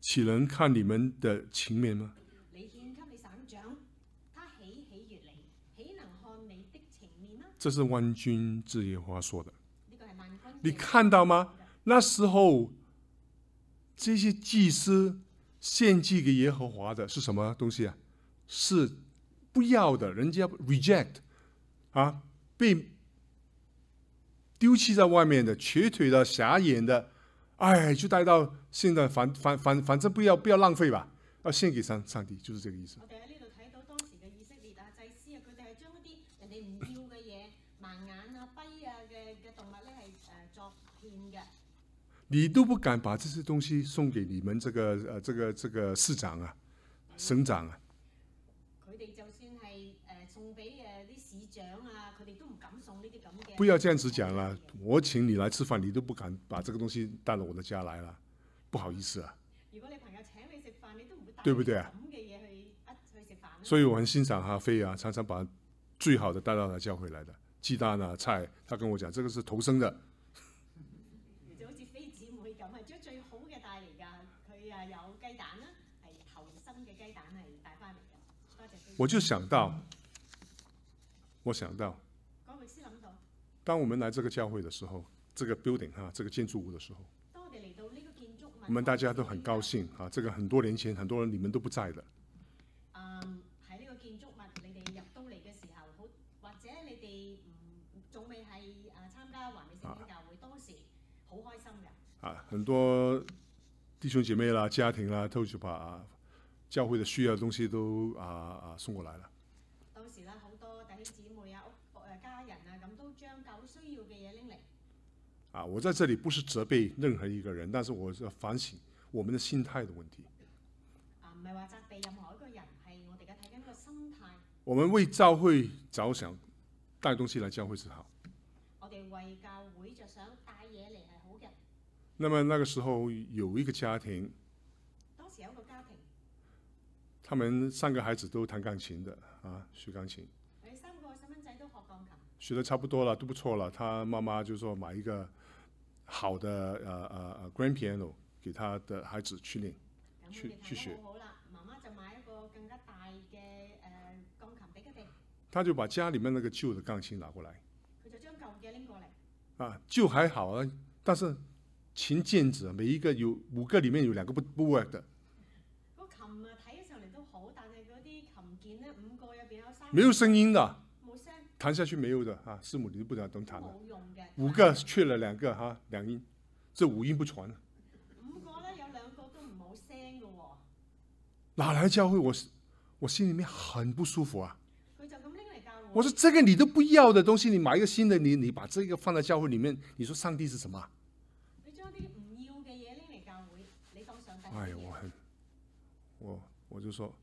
岂能看你們的情面嗎？ 你獻給你省長，他喜悅你，豈能看你的情面嗎？ 這是萬軍之耶和華說的。 呢個係萬軍。 你看到嗎？那時候這些祭司獻祭給耶和華的是什麼東西啊？是不要的，人家 reject 啊，被丟棄在外面的，瘸腿的、瞎眼的，哎，就帶到現在反正不要浪費吧，要獻給上帝，就是這個意思。 我哋喺呢度睇到當時嘅以色列啊、祭司啊，佢哋係將一啲人哋唔要嘅嘢、盲眼啊、跛啊嘅動物咧係作獻嘅。 你都不敢把這些東西送給你們這個市長啊、省長啊。 佢哋就算係送俾啲市長啊，佢哋都唔敢送呢啲咁嘅。 不要這樣子講啦，我請你來吃飯，你都不敢把這個東西帶到我的家來了，不好意思啊。 如果你朋友請你食飯，你都唔會帶對不對啊？ 咁嘅嘢去食飯。 所以我很欣賞哈飛啊，常常把最好的帶到他教會來的，雞蛋啊、菜，他跟我講，這個是頭生的。 就好似飛姊妹咁啊，將最好嘅帶嚟㗎。佢啊有雞蛋啦，係頭生嘅雞蛋係帶翻嚟嘅。多謝飛。 我就想到， 嗰律師諗到， 當我們來這個教會的時候，這個 building 哈，這個建築物的時候， 當我哋嚟到呢個建築物， 我們大家都很高興啊。這個很多年前，很多人你們都不在的。 喺呢個建築物，你哋入到嚟嘅時候，或者你哋仲未係參加華美聖經教會，當時好開心嘅。 啊，很多弟兄姐妹啦、家庭啦，都就把教會的需要的東西都送過來了。 當時咧好多弟兄姊妹啊、家人啊咁都將教會需要嘅嘢拎嚟。 我在這裡不是責備任何一個人，但是我是反省我們的心態的問題。 唔係話責備任何一個人，係我哋嘅睇緊個心態。 我們為教會着想，帶東西來教會是好。 我哋為教會着想，帶嘢嚟係好嘅。 那麼那個時候有一個家庭， 當時有一個家庭， 他們3個孩子都彈鋼琴的學鋼琴。 佢哋3個細蚊仔都學鋼琴， 學得差不多了，都不錯了。他媽媽就說買一個好的grand piano 給他的孩子去練，去學。 好啦，媽媽就買一個更加大嘅鋼琴俾佢哋。 他就把家裡面那個舊的鋼琴拿過來。 佢就將舊嘅拎過嚟。 舊還好啊，但是琴鍵子每一個有5個裡面有2個不 work 的。 個琴啊睇起上嚟都好，但係嗰啲琴鍵咧5個入邊有3個沒有聲音的， 冇聲， 彈下去沒有的師母你都不知道怎麼彈的。 冇用嘅。 5個缺了2個2音，這5音不傳。 5個咧有2個都唔冇聲嘅喎。 哪來教會？我心裡面很不舒服啊。 佢就咁拎嚟教會。 我說這個你都不要的東西，你買一個新的，你把這個放在教會裡面，你說上帝是什麼？ 你將啲唔要嘅嘢拎嚟教會，你當上帝。 哎呀，我就說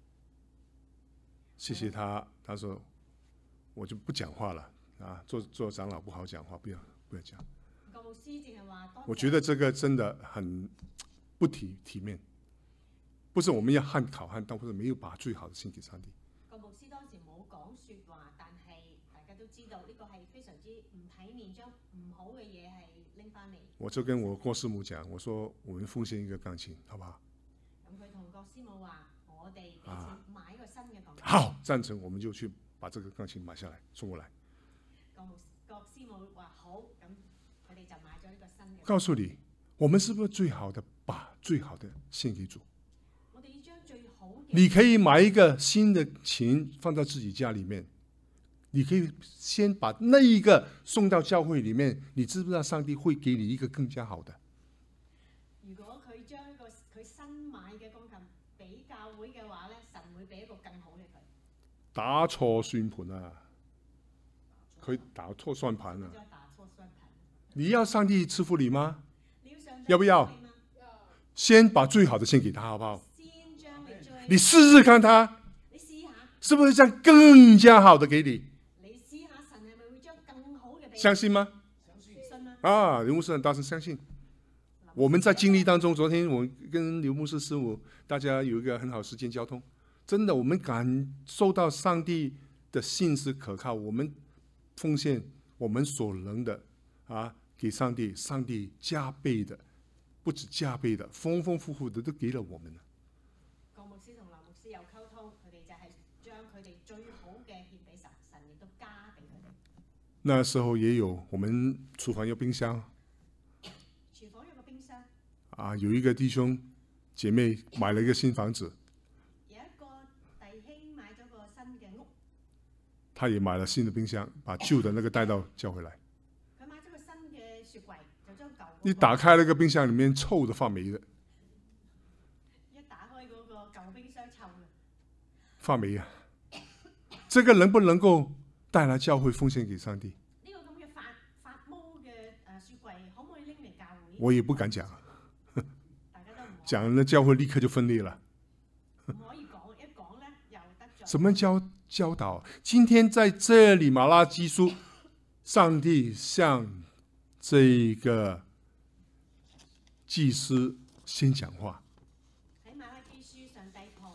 謝謝他，他說我就不講話了做長老不好講話，不要講。 個牧師淨係話， 我覺得這個真的很不體面，不是我們要考驗，但不是沒有把最好的獻給上帝。 個牧師當時冇講説話，但係大家都知道呢個係非常之唔體面，將唔好嘅嘢係拎翻嚟。 我就跟我郭師母講，我說我們奉獻一個鋼琴，好不好？ 咁佢同郭師母話：我哋俾錢買一個新嘅鋼琴。 好，贊成，我們就去把這個鋼琴買下來送過來。 郭師母話好，咁佢哋就買咗呢個新嘅。 告訴你，我們是不是最好的把最好的獻給主？ 我哋要將最好嘅。 你可以買一個新的琴放在自己家裡面，你可以先把那一個送到教會裡面，你知不知道上帝會給你一個更加好的？ 如果佢將佢新買嘅鋼琴俾教會嘅話咧，神會俾一個更好嘅佢。 打錯算盤啊！佢打錯算盤啊！你要上帝賜福你嗎？要不要？先把最好的獻給他，好不好？你試試看他， 你試下， 是不是將更加好的給你？ 你試下神係咪會將更好嘅俾你？ 相信嗎？ 信嗎？ 劉牧師很大聲相信。我們在經歷當中，昨天我跟劉牧師師母大家有一個很好時間交通，真的我們感受到上帝的信是可靠，我們奉獻我們所能的給上帝，上帝加倍的不止加倍的、丰丰富富的都给了我们了。 郭牧師同劉牧師有溝通，佢哋就係將佢哋最好嘅獻俾神，神亦都加俾佢哋。 那時候也有我們廚房有冰箱， 廚房有個冰箱。 有一個弟兄姐妹買了一個新房子， 有一個弟兄買咗個新嘅屋， 他也買了新的冰箱，把舊的那個帶到教會來。 佢買咗個新嘅雪櫃，就將舊一打開那個冰箱，裡面臭的發霉的， 一打開嗰個舊冰箱臭嘅， 發霉啊！這個能不能夠帶來教會奉獻給上帝？ 呢個咁嘅發毛嘅雪櫃，可唔可以拎嚟教會？ 我也不敢講， 大家都唔講了教會立刻就分裂了。 可以講，一講咧又得罪。 怎麼教導？今天在這裡馬拉基書，上帝向這個祭司先講話。 喺馬拉基書，上帝同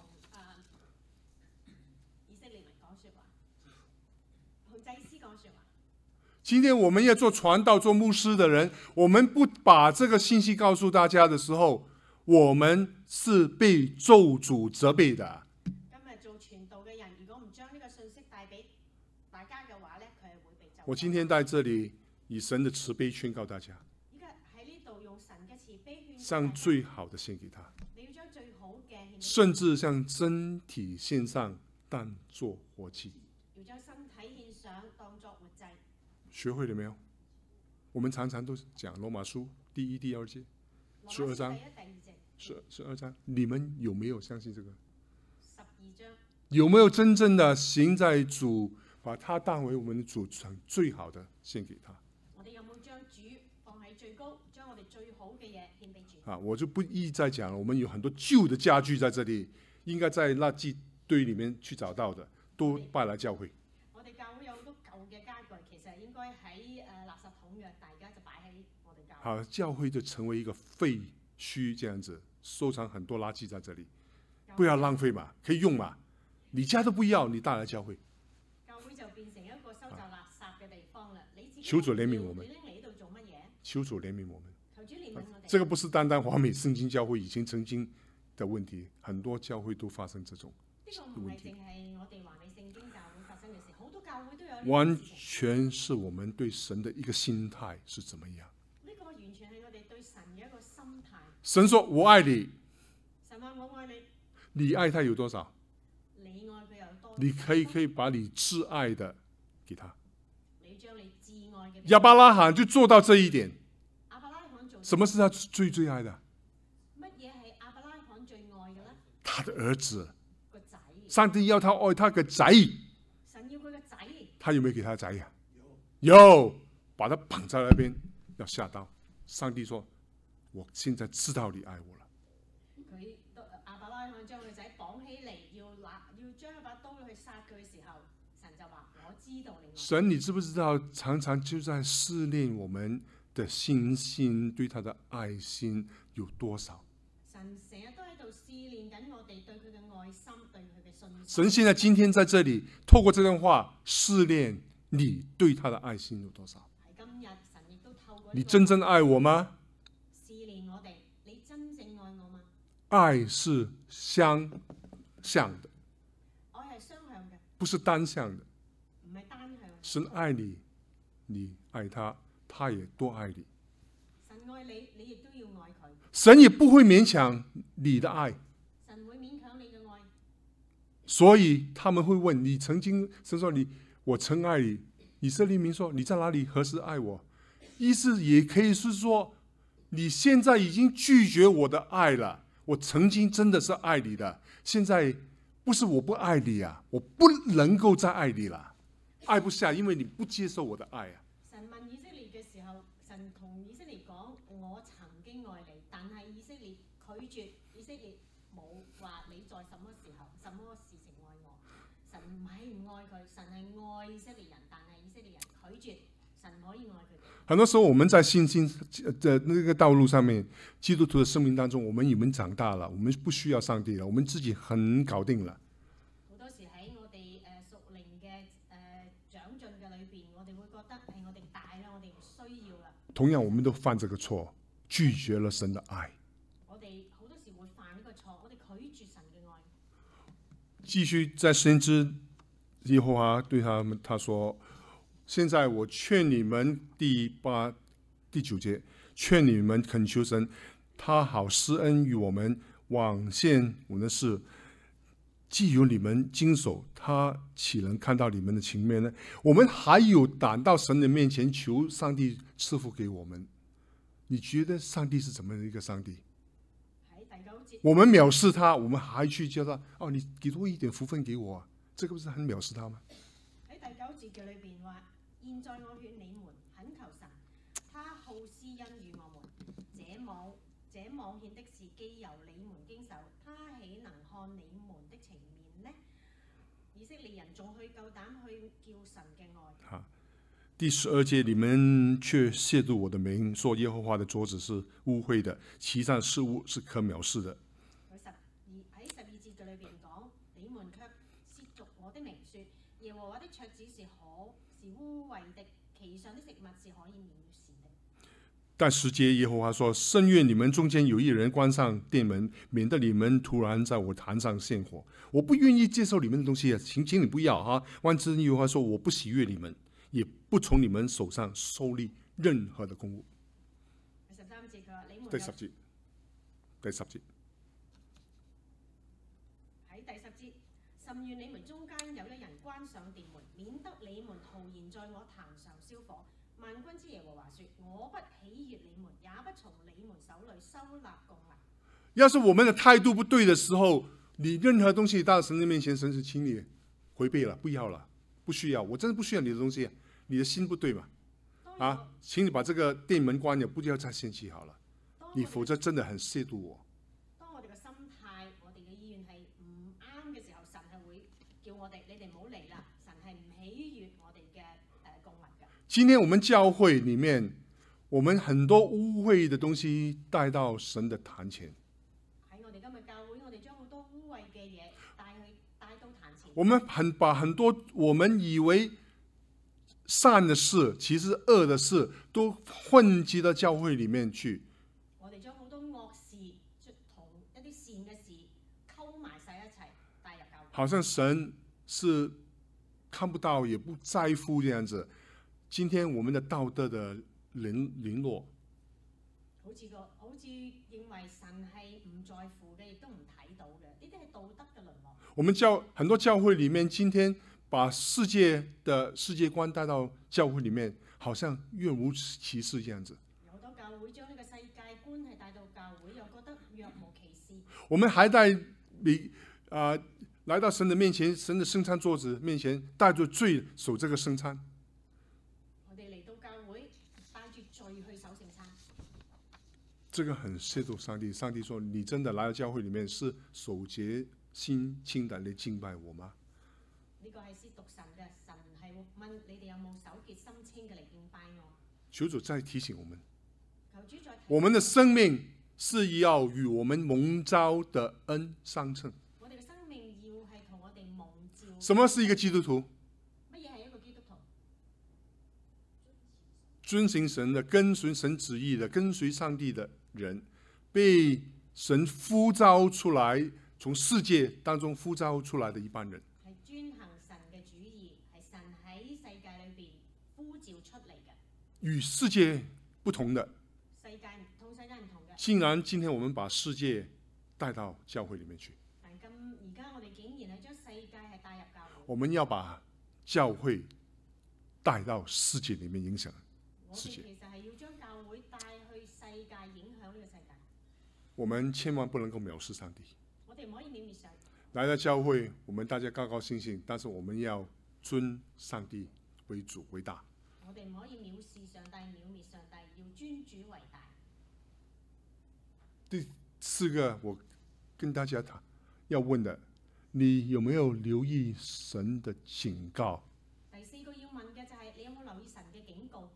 以色列人講説話，同祭司講説話。 今天我們要做傳道、做牧師的人，我們不把這個信息告訴大家的時候，我們是被咒詛責備的。 今日做傳道嘅人，如果唔將呢個信息帶俾大家嘅話咧，佢係會被咒詛。 我今天在這裡以神的慈悲勸告大家， 依家喺呢度用神嘅慈悲勸告， 將最好的獻給他， 你要將最好嘅獻， 甚至向身體獻上，當作活祭。 要將身體獻上，當作活祭。 學會了沒有？我們常常都講羅馬書第1、第2節，12章， 第一、第二節 12章，你們有沒有相信這個？ 12章有沒有真正的行在主，把他當為我們的主，最好的獻給他？ 我哋有冇將主放喺最高，將我哋最好嘅嘢獻俾主？ 我就不一再講了。我們有很多舊的家具在這裡，應該在垃圾堆裡面去找到的，都帶來教會。 我哋教會有好多舊嘅家具，其實應該喺垃圾桶嘅，大家就擺喺我哋教會。 好，教會就成為一個廢墟，這樣子收藏很多垃圾在這裡，不要浪費嘛，可以用嘛。你家都不要，你帶來教會。 教會就變成一個收集垃圾嘅地方啦。你自己求主憐憫我們。 你拎嚟呢度做乜嘢？ 求主憐憫我們。 求主憐憫我哋。 這個不是單單華美聖經教會以前曾經的問題，很多教會都發生這種呢個唔係淨係我哋華美聖經教會發生嘅事，好多教會都有呢個事情。 完全是我們對神的一個心態是怎麼樣？ 呢個完全係我哋對神嘅一個心態。 神說我愛你， 神話我愛你， 你愛他有多少？ 你愛佢有多少？ 你可以把你至愛的給他。 你將你至愛嘅。 亞伯拉罕就做到這一點。 亞伯拉罕做。 什麼是他最愛的？ 乜嘢係亞伯拉罕最愛嘅咧？ 他的兒子。 個仔。 上帝要他愛他個仔。 神要佢個仔。 他有沒有給他仔呀？有，把他綁在那邊要下刀。上帝說：我現在知道你愛我了。 佢亞伯拉罕將佢仔綁起嚟，要將一把刀去殺佢嘅時候，神就話：我知道你愛。 神，你知不知道常常就在試煉我們的信心，對他的愛心有多少？ 神成日都喺度試煉緊我哋對佢嘅愛心，對佢嘅信心。 神現在今天在這裡，透過這段話試煉你對他的愛心有多少？ 係今日神亦都透過。 你真正愛我嗎？ 試煉我哋，你真正愛我嗎？ 愛是相向的， 愛係雙向嘅， 不是單向的。 唔係單向。 神愛你，你愛他，他也多愛你。 神愛你，你亦都要愛佢。 神也不會勉強你的愛。 神會勉強你嘅愛。 所以他們會問你曾經，神說我曾愛你。以色列民說你在哪裡何時愛我？意思也可以是說你現在已經拒絕我的愛了。我曾經真的是愛你的，現在不是我不愛你啊，我不能夠再愛你了，愛不下，因為你不接受我的愛啊。 神問以色列嘅時候，神同以色列講：我曾經愛你，但係以色列拒絕，以色列冇話你在什麼時候、什麼事情愛我。神唔係唔愛佢，神係愛以色列人，但係以色列人拒絕，神可以愛佢哋。 很多時候我們在信心的那個道路上面，基督徒的生命當中，我們長大了，我們不需要上帝了，我們自己很搞定了。 好多時喺我哋屬靈嘅長進嘅裏邊，我哋會覺得係我哋大啦，我哋唔需要啦。 同樣，我們都犯這個錯， 拒绝了神的爱。 我哋好多時會犯呢個錯，我哋拒絕神嘅愛。 繼續在先知耶和華對他說：現在我勸你們第9節，勸你們懇求神，他好施恩於我們，往現我們的事。既有你們經手，他豈能看到你們的情面呢？我們還有膽到神的面前求上帝賜福給我們。你覺得上帝是怎麼樣的一個上帝？我們藐視他，我們還去叫他哦，你給多一點福分給我啊，這個不是很藐視他嗎？ 喺第9節嘅裏邊話：現在我勸你們懇求神，他好施恩與我們。這妄獻的事既由你們經手，他豈能看你們的情面呢？以色列人仲去夠膽去叫神嘅愛。 第12節，你們卻褻瀆我的名，說耶和華的桌子是污穢的，其上事物是可藐視的。 喺12節嘅裏邊講，你們卻褻瀆我的名，說耶和華的桌子是污穢的，其上的食物是可以藐視的。 第10節，耶和華說：甚願你們中間有一人關上殿門，免得你們突然在我壇上獻火。我不願意接受你們的東西，請你不要哈。萬之耶和華說：我不喜悅你們，也不從你們手上收利任何的公物。 第13節佢話：你們第10節，第10節。 喺第10節，甚願你們中間有一人關上殿門，免得你們徒然在我壇上燒火。萬軍之耶和華說：我不喜悅你們，也不從你們手裏收納供物。 要是我們的態度不對的時候，你任何東西到神的面前，神是請你回避了，不要了，不需要，我真的不需要你的東西，你的心不對嘛？啊，請你把這個殿門關了，不要再獻祭好了，你否則真的很褻瀆我。 當我哋嘅心態，我哋嘅意願係唔啱嘅時候，神係會叫我哋，你哋唔好嚟啦。神係唔喜悅我哋嘅供物嘅。 今天我們教會裡面，我們很多污穢的東西帶到神的壇前。 喺我哋今日教會，我哋將好多污穢嘅嘢帶到壇前。 我們把很多我們以為善的事，其實惡的事，都混跡到教會裡面去。 我哋將好多惡事同一啲善嘅事溝埋晒一齊，帶入教會。 好像神是看不到也不在乎這樣子。今天我們的道德的淪落， 好似認為神係唔在乎嘅，亦都唔睇到嘅，呢啲係道德嘅淪落。 我們很多教會裡面，今天把世界的世界觀帶到教會裡面，好像若無其事這樣子。 有好多教會將呢個世界觀係帶到教會，又覺得若無其事。 我們還來到神的面前，神的聖餐桌子面前，帶着罪守這個聖餐。 我哋嚟到教會，帶住罪去守聖餐。 這個很褻瀆上帝。上帝說：你真的來到教會裡面，是手潔心清的嚟敬拜我嗎？ 呢個係褻瀆神嘅，神係問你哋有冇手潔心清嘅嚟敬拜我。 求主再提醒我們， 求主再提醒我們的生命是要與我們蒙召的恩相稱。 我哋嘅生命要係同我哋蒙召。 什麼是一個基督徒？ 乜嘢係一個基督徒？ 遵行神的、跟隨神旨意的、跟隨上帝的人，被神呼召出來，從世界當中呼召出來的一班人。 係遵行神嘅主意，係神喺世界裏邊呼召出嚟嘅。 與世界不同的。 世界同世界唔同嘅。 竟然今天我們把世界帶到教會裡面去。 但而家我哋竟然係將世界係帶入教會。 我們要把教會帶到世界裡面影響世界。 我哋其實係要將教會帶去世界，影響呢個世界。 我們千萬不能夠藐視上帝。 我哋唔可以藐視上帝。 來到教會，我們大家高高興興，但是我們要尊上帝為主為大。 我哋唔可以藐視上帝、藐滅上帝，要尊主為大。 第4個，我跟大家談要問的，你有沒有留意神的警告？ 第4個要問嘅就係你有冇留意神嘅警告？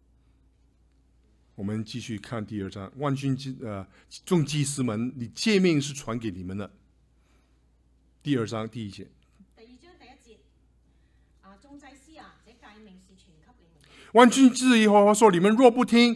我們繼續看第2章，萬軍眾祭司們，你誡命是傳給你們的。第2章第1節。 第2章第1節，眾祭司啊，這誡命是傳給你們。 萬軍之耶和華說：你們若不聽，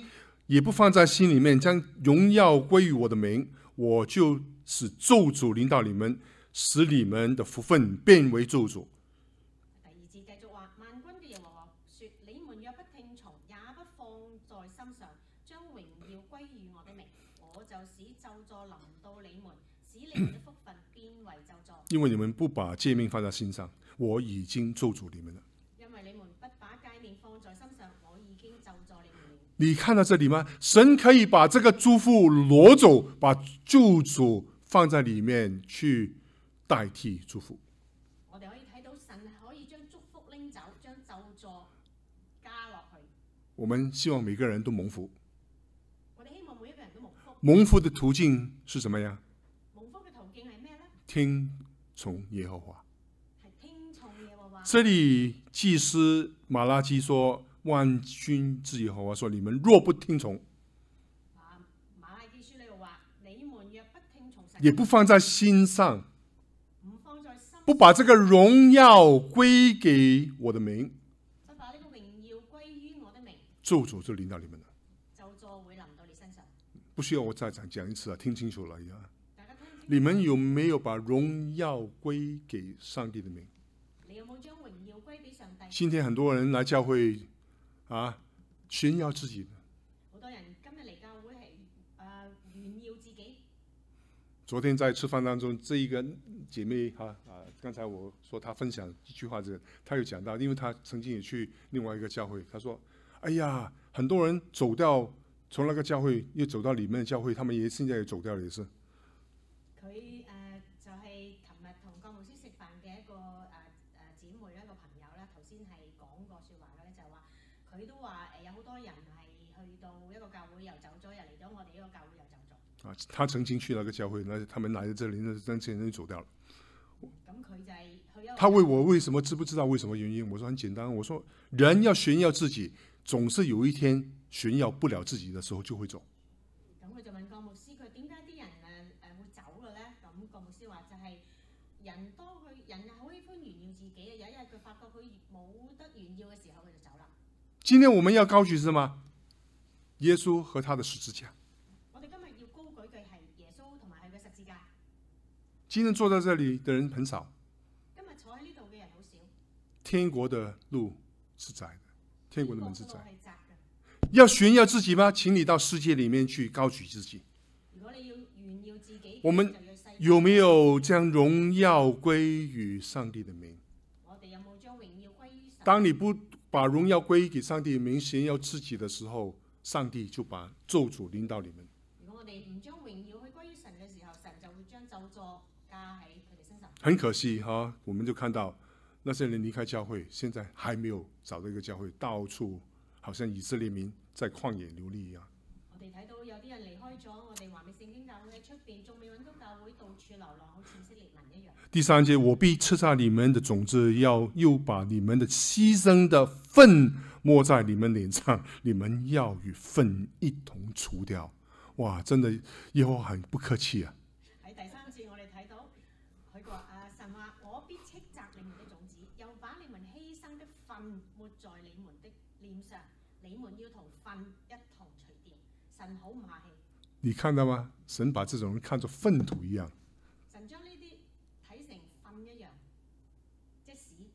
也不放在心里面，将荣耀归于我的名，我就使咒诅臨到你們，使你們的福分變為咒詛。 第二節繼續話，萬軍嘅耶和華說：你們若不聽從，也不放在心上，將榮耀歸於我的名，我就使咒詛臨到你們，使你們的福分變為咒詛。 因為你們不把誡命放在心上，我已經咒詛你們了。 因為你們不把誡命放在心上，我已經咒詛你們了。 你看到這裡嗎？神可以把這個祝福攞走，把咒詛放在裡面去代替祝福。 我哋可以睇到神係可以將祝福拎走，將咒詛加落去。 我們希望每個人都蒙福。 我哋希望每一個人都蒙福。 蒙福的途徑是什麼呀？ 蒙福嘅途徑係咩呢？ 聽從耶和華。 係聽從耶和華。 這裡祭司馬拉基說：萬軍之耶和華說，你們若不聽從， 馬拉基書呢度話：你們若不聽從神， 也不放在心上， 唔放在心， 不把這個榮耀歸給我的名， 不把呢個榮耀歸於我的名， 咒詛就臨到你們了。 咒詛會臨到你身上。 不需要我再講一次了，聽清楚了呀。 大家聽清楚， 你們有沒有把榮耀歸給上帝的名？ 你有冇將榮耀歸俾上帝？ 今天很多人來教會炫耀自己。 好多人今日嚟教會係炫耀自己。 昨天在吃飯當中，這一個姐妹剛才我說她分享一句話，她有講到，因為她曾經也去另外一個教會，她說：哎呀，很多人走掉，從那個教會又走到裡面的教會，他們也現在也走掉了，也是。 佢就係琴日同郭牧師食飯嘅一個姊妹一個朋友啦，頭先係講過説話嘅咧，就係話佢都話有好多人係去到一個教會又走咗，又嚟咗我哋呢個教會又走咗。 他曾經去那個教會，那他們來到這裡，那些人就走掉了。 咁佢就係去他問我為什麼，知不知道為什麼原因？我說很簡單，我說人要炫耀自己，總是有一天炫耀不了自己的時候就會走。 咁佢就問郭牧師，佢點解啲人會走嘅咧？咁郭牧師話就係人當佢人好喜歡炫耀自己嘅，有一日佢發覺佢冇得炫耀嘅時候，佢就走啦。 今天我們要高舉是什麼？耶穌和他的十字架。 我哋今日要高舉嘅係耶穌同埋佢嘅十字架。 今天坐在這裡的人很少。 今日坐喺呢度嘅人好少。 天國的路是窄的，天國的門是窄。 係窄嘅。 要炫耀自己嗎？請你到世界裡面去高舉自己。 如果你要炫耀自己， 我們有沒有將榮耀歸於上帝的名？ 我哋有冇將榮耀歸於神？ 當你不把榮耀歸給上帝的名，炫耀自己的時候，上帝就把咒詛臨到你們。 如果我哋唔將榮耀去歸於神嘅時候，神就會將咒詛加喺佢哋身上。 很可惜哈，我們就看到那些人離開教會，現在還沒有找到一個教會，到處好像以色列民在曠野流離一樣。 我哋睇到有啲人離開咗我哋華美聖經教會喺出邊，仲未揾到教會，到處流浪，好似以色列民一樣。 第三節，我必斥殺你們的種子，又把你們的犧牲的糞抹在你們臉上，你們要與糞一同除掉。哇，真的耶和華很不客氣啊！ 喺第三節我哋睇到佢話神話，我必斥責你們的種子，又把你們犧牲的糞抹在你們的臉上，你們要同糞一同除掉。神好唔客氣。 你看到嗎？神把這種人看作糞土一樣。 神將呢啲睇成糞一樣，即係屎。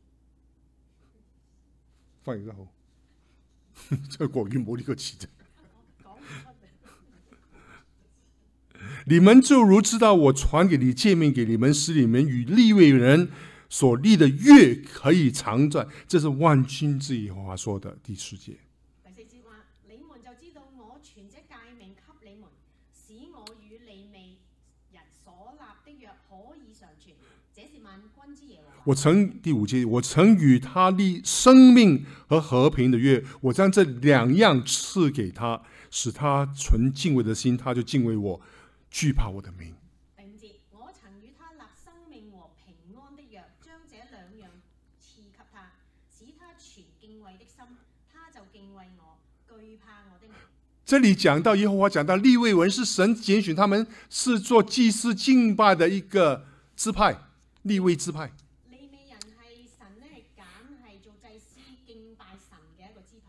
翻譯得好，這國語冇呢個詞啫。 講唔出。 你們就如知道我傳給你誡命給你們，使你們與利未人所立的約可以長存。這是萬軍之耶和華說的第四節。 第四節話：你們就知道我傳這誡命給你們，使我與利未人所立的約可以長存。這是萬軍之耶和華。 第五節，我曾與他立生命和和平的約，我將這兩樣賜給他，使他存敬畏的心，他就敬畏我，懼怕我的名。 第五節，我曾與他立生命和平安的約，將這兩樣賜給他，使他存敬畏的心，他就敬畏我，懼怕我的名。 這裡講到耶和華講到利未人是神揀選，他們是做祭司敬拜的一個支派，利未支派。 利未人係神咧係揀係做祭司敬拜神嘅一個支派。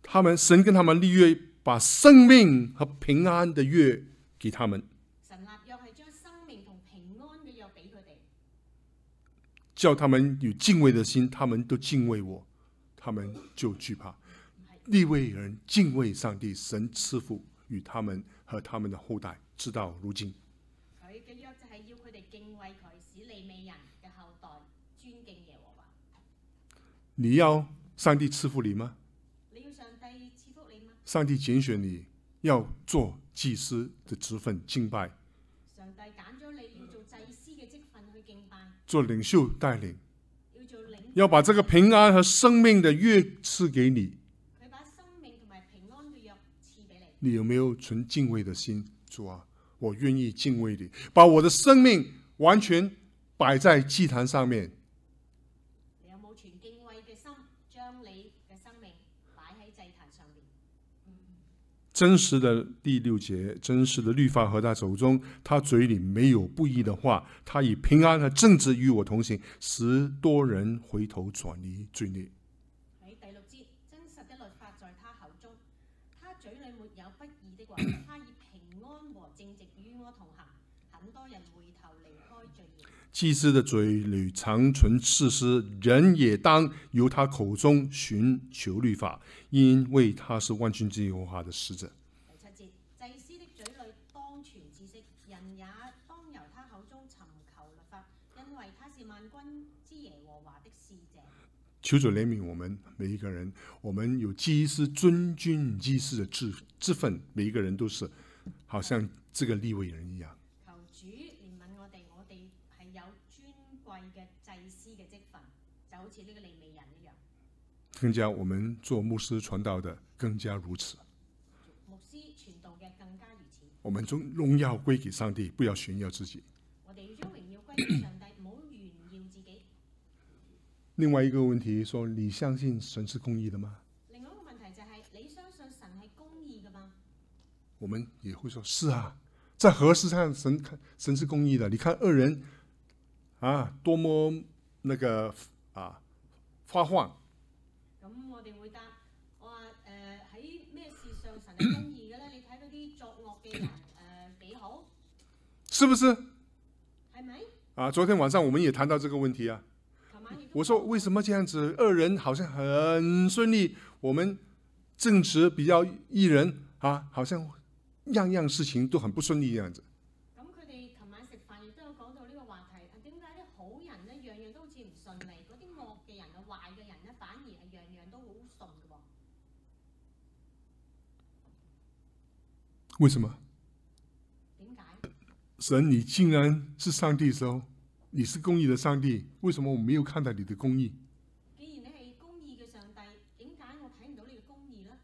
神跟他们立约，把生命和平安的约给他们。 神立約係將生命同平安嘅約俾佢哋， 叫他们有敬畏的心，他们都敬畏我，他们就惧怕。利未人敬畏上帝，神賜福與他們和他們的後代，直到如今。 佢嘅約就係要佢哋敬畏佢，使利未人嘅後代尊敬耶和華。 你要上帝賜福你嗎？ 你要上帝賜福你嗎？ 上帝揀選你要做祭司的職分敬拜， 上帝揀咗你要做祭司嘅職分去敬拜， 做領袖帶領， 要做領袖， 要把這個平安和生命的約賜給你。 佢把生命同埋平安嘅約賜俾你。 你有沒有存敬畏的心？主啊，我願意敬畏你，把我的生命完全擺在祭壇上面。 你有冇存敬畏嘅心，將你嘅生命擺喺祭壇上面？ 真實的第6節，真實的律法和他手中，他嘴裏沒有不義的話，他以平安和正直與我同行，使多人回頭轉離罪孽。 喺第6節，真實的律法在他口中，他嘴裏沒有不義的話，他以平安和正直與我同行，很多人回頭離開罪孽。 祭司的嘴裏常存事實，人也當由他口中尋求律法，因為他是萬軍之耶和華的使者。 第7節，祭司的嘴裏當存知識，人也當由他口中尋求律法，因為他是萬軍之耶和華的使者。 求主憐憫我們每一個人，我們有祭司尊君祭司的職分，每一個人都是好像這個利未人一樣。 求主憐憫我哋，我哋係有尊貴嘅祭司嘅職分，就好似呢個利未人一樣。 更加我們做牧師傳道的更加如此。 牧師傳道嘅更加如此。 我們將榮耀歸給上帝，不要炫耀自己。 我哋要將榮耀歸給上帝，唔好炫耀自己。 另外一個問題說，你相信神是公義的嗎？ 另外一個問題就係、你相信神係公義嘅嗎？ 我們也會說，是啊，在何事上神是公義的？你看惡人啊，多麼那個發放。 咁我哋會答，我話喺咩事上神係公義嘅咧？你睇嗰啲作惡嘅人幾好， 是不是？ 係咪？ 啊，昨天晚上我們也談到這個問題啊。我說為什麼這樣子？惡人好像很順利，我們正直比較義人啊，好像樣樣事情都很不順利這樣子。 咁佢哋琴晚食飯亦都有講到呢個話題。點解啲好人咧樣樣都好似唔順利，嗰啲惡嘅人啊、壞嘅人咧反而係樣樣都好順嘅喎？ 為什麼？ 點解？ 神，你竟然是上帝的時候，你是公義的上帝，為什麼我沒有看到你的公義？ 既然你係公義嘅上帝，點解我睇唔到你嘅公義呢？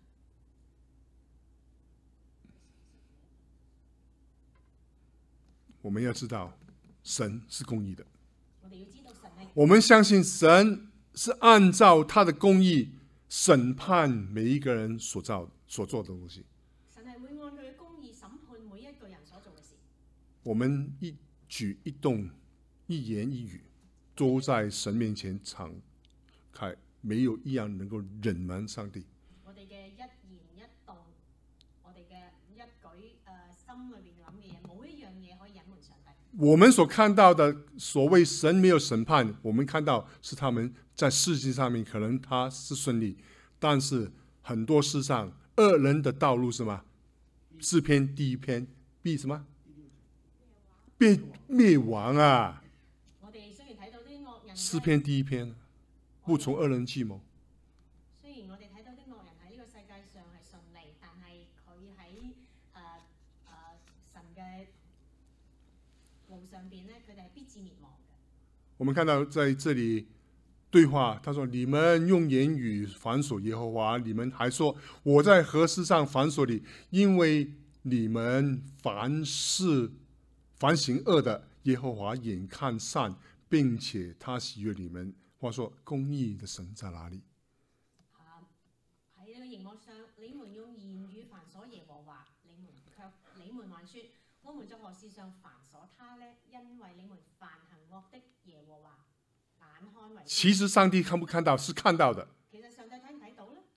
我們要知道，神是公義的。 我哋要知道神係。 我們相信神是按照他的公義審判每一個人所做的東西。 神係會按佢嘅公義審判每一個人所做嘅事。 我們一舉一動、一言一語，都在神面前敞開，沒有一樣能夠隱瞞上帝。 我哋嘅一言一動，我哋嘅一舉心裏邊諗嘅嘢，冇一樣嘢可以隱瞞上帝。 我們所看到的所謂神沒有審判，我們看到是他們在世界上面可能他是順利，但是很多事上惡人的道路是什麼？詩篇第1篇必什麼？被滅亡啊！ 我哋雖然睇到啲惡人， 詩篇第1篇不從惡人計謀。 雖然我哋睇到啲惡人喺呢個世界上係順利，但係佢喺神嘅路上邊咧，佢哋係必致滅亡嘅。 我們看到在這裏對話，他說：你們用言語反鎖耶和華，你們還說我在何事上反鎖你？因為你們凡行惡的，耶和華眼看善，並且他喜悅你們。話說公義的神在哪裏？ 喺呢個熒幕上，你們用言語反鎖耶和華，你們還說我們在何事上反鎖他呢？因為你們凡行惡的，耶和華眼看為。 其實上帝看不看到？是看到的。 其實上帝睇唔睇到呢？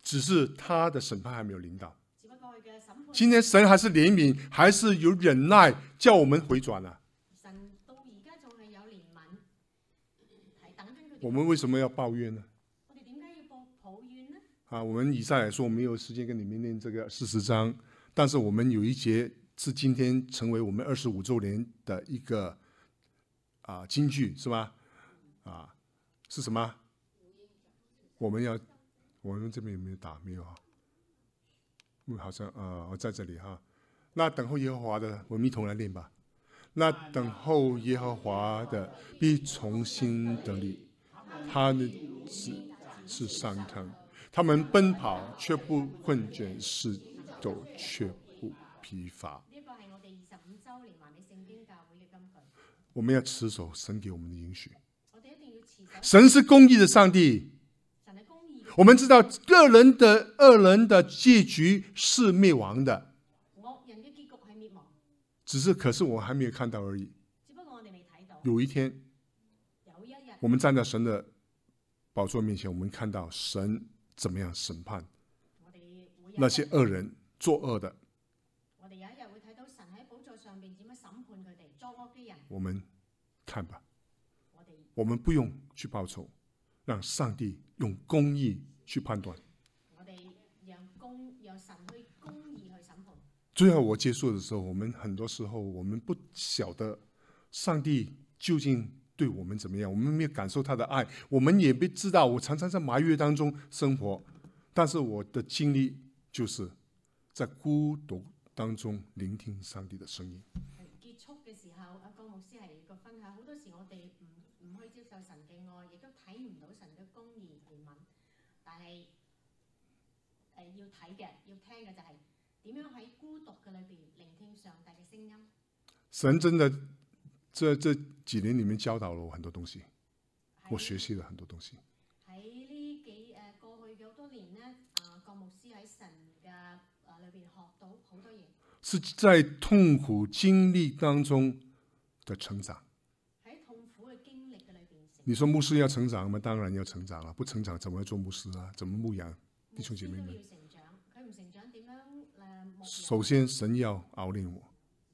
只是他的審判還沒有臨到。 只不過佢嘅審判。 今天神還是憐憫，還是有忍耐，叫我們回轉啊。 神到而家仲係有憐憫，係等緊佢哋。 我們為什麼要抱怨呢？ 我哋點解要抱怨呢？ 我們以賽來說，我沒有時間跟你們念這個40章，但是我們有一節是今天成為我們25週年的一個金句，是吧？是什麼？我們這邊有沒有打？沒有啊？好像我在這裡哈。那等候耶和華的，我們一同來念吧。那等候耶和華的必重新得力，他的是上騰，他們奔跑卻不困倦，是走卻不疲乏。 呢個係我哋25週年華美聖經教會嘅金句。 我們要持守神給我們的應許。 我哋一定要持守。 神是公義的上帝。 神係公義。 我們知道惡人的結局是滅亡的。 惡人嘅結局係滅亡。 可是我還沒有看到而已。 只不過我哋未睇到。 有一天， 有一日， 我們站在神的寶座面前，我們看到神怎麼樣審判那些惡人作惡的。 我哋有一日會睇到神喺寶座上邊點樣審判佢哋作惡嘅人。 我們看吧，我們不用去報仇，讓上帝用公義去判斷。 我哋讓神去公義去審判。 最後我結束的時候，我們很多時候我們不曉得上帝究竟對我們怎麼樣，我們沒有感受他的愛，我們也不知道。我常常在埋怨當中生活，但是我的經歷就是在孤獨當中聆聽上帝的聲音。 結束嘅時候，郭牧師係個分享，好多時我哋唔去接受神嘅愛，亦都睇唔到神嘅公義憐憫，但係要睇嘅、要聽嘅就係點樣喺孤獨嘅裏邊聆聽上帝嘅聲音。 神真的這幾年裡面教導了我很多東西，我學習了很多東西。 喺呢過去嘅好多年呢，郭牧師喺神嘅裏邊學到好多嘢。 是在痛苦經歷當中的成長。 喺痛苦嘅經歷嘅裏邊。 你說牧師要成長嗎？當然要成長啊！不成長怎麼做牧師啊？怎麼牧養弟兄姐妹們？ 要成長，佢唔成長點樣牧養？ 首先神要熬練我。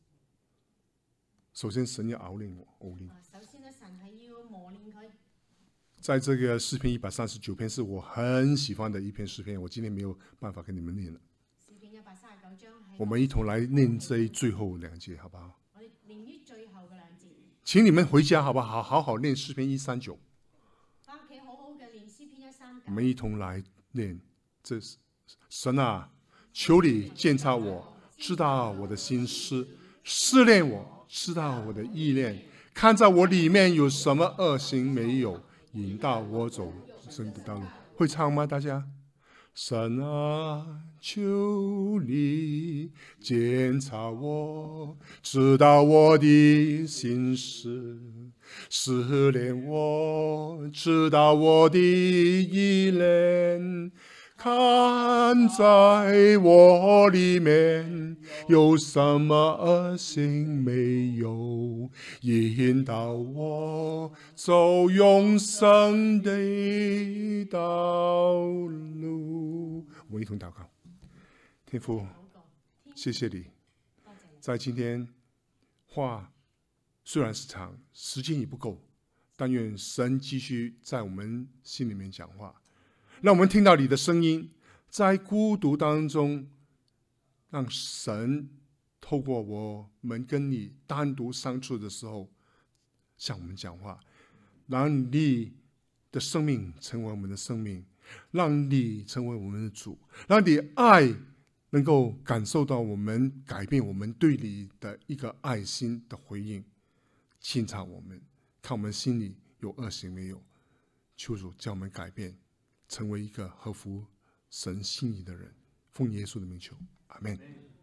首先神要熬練我。 首先呢，神係要磨練佢。 在這個詩篇139篇是我很喜歡的一篇詩篇，我今天沒有辦法跟你們念了。 詩篇139章。 我們一同來念這最後2節，好不好？ 我哋念於最後嘅2節。 請你們回家，好不好？好好念詩篇139。 返屋企好好嘅念詩篇139。 我們一同來念，這神啊，求你鑒察我，知道我的心思，試煉我，知道我的意念，看在我裡面有什麼惡行沒有，引導我走真的道路。會唱嗎？大家？神啊，求你鑒察我，知道我的心思，試煉我，知道我的意念，看在我裡面有什麼惡行沒有，引導我走永生的道路。我們一同禱告。天父，謝謝你，在今天話雖然是長，時間也不夠，但願神繼續在我們心裡面講話，讓我們聽到你的聲音，在孤獨當中，讓神透過我們跟你單獨相處的時候，向我們講話，讓你的生命成為我們的生命，讓你成為我們的主，讓你愛能夠感受到我們，改變我們對你的一個愛心的回應，鑒察我們，看我們心裡有惡行沒有，求主叫我們改變，成為一個合乎神心意的人，奉耶穌的名求，阿們。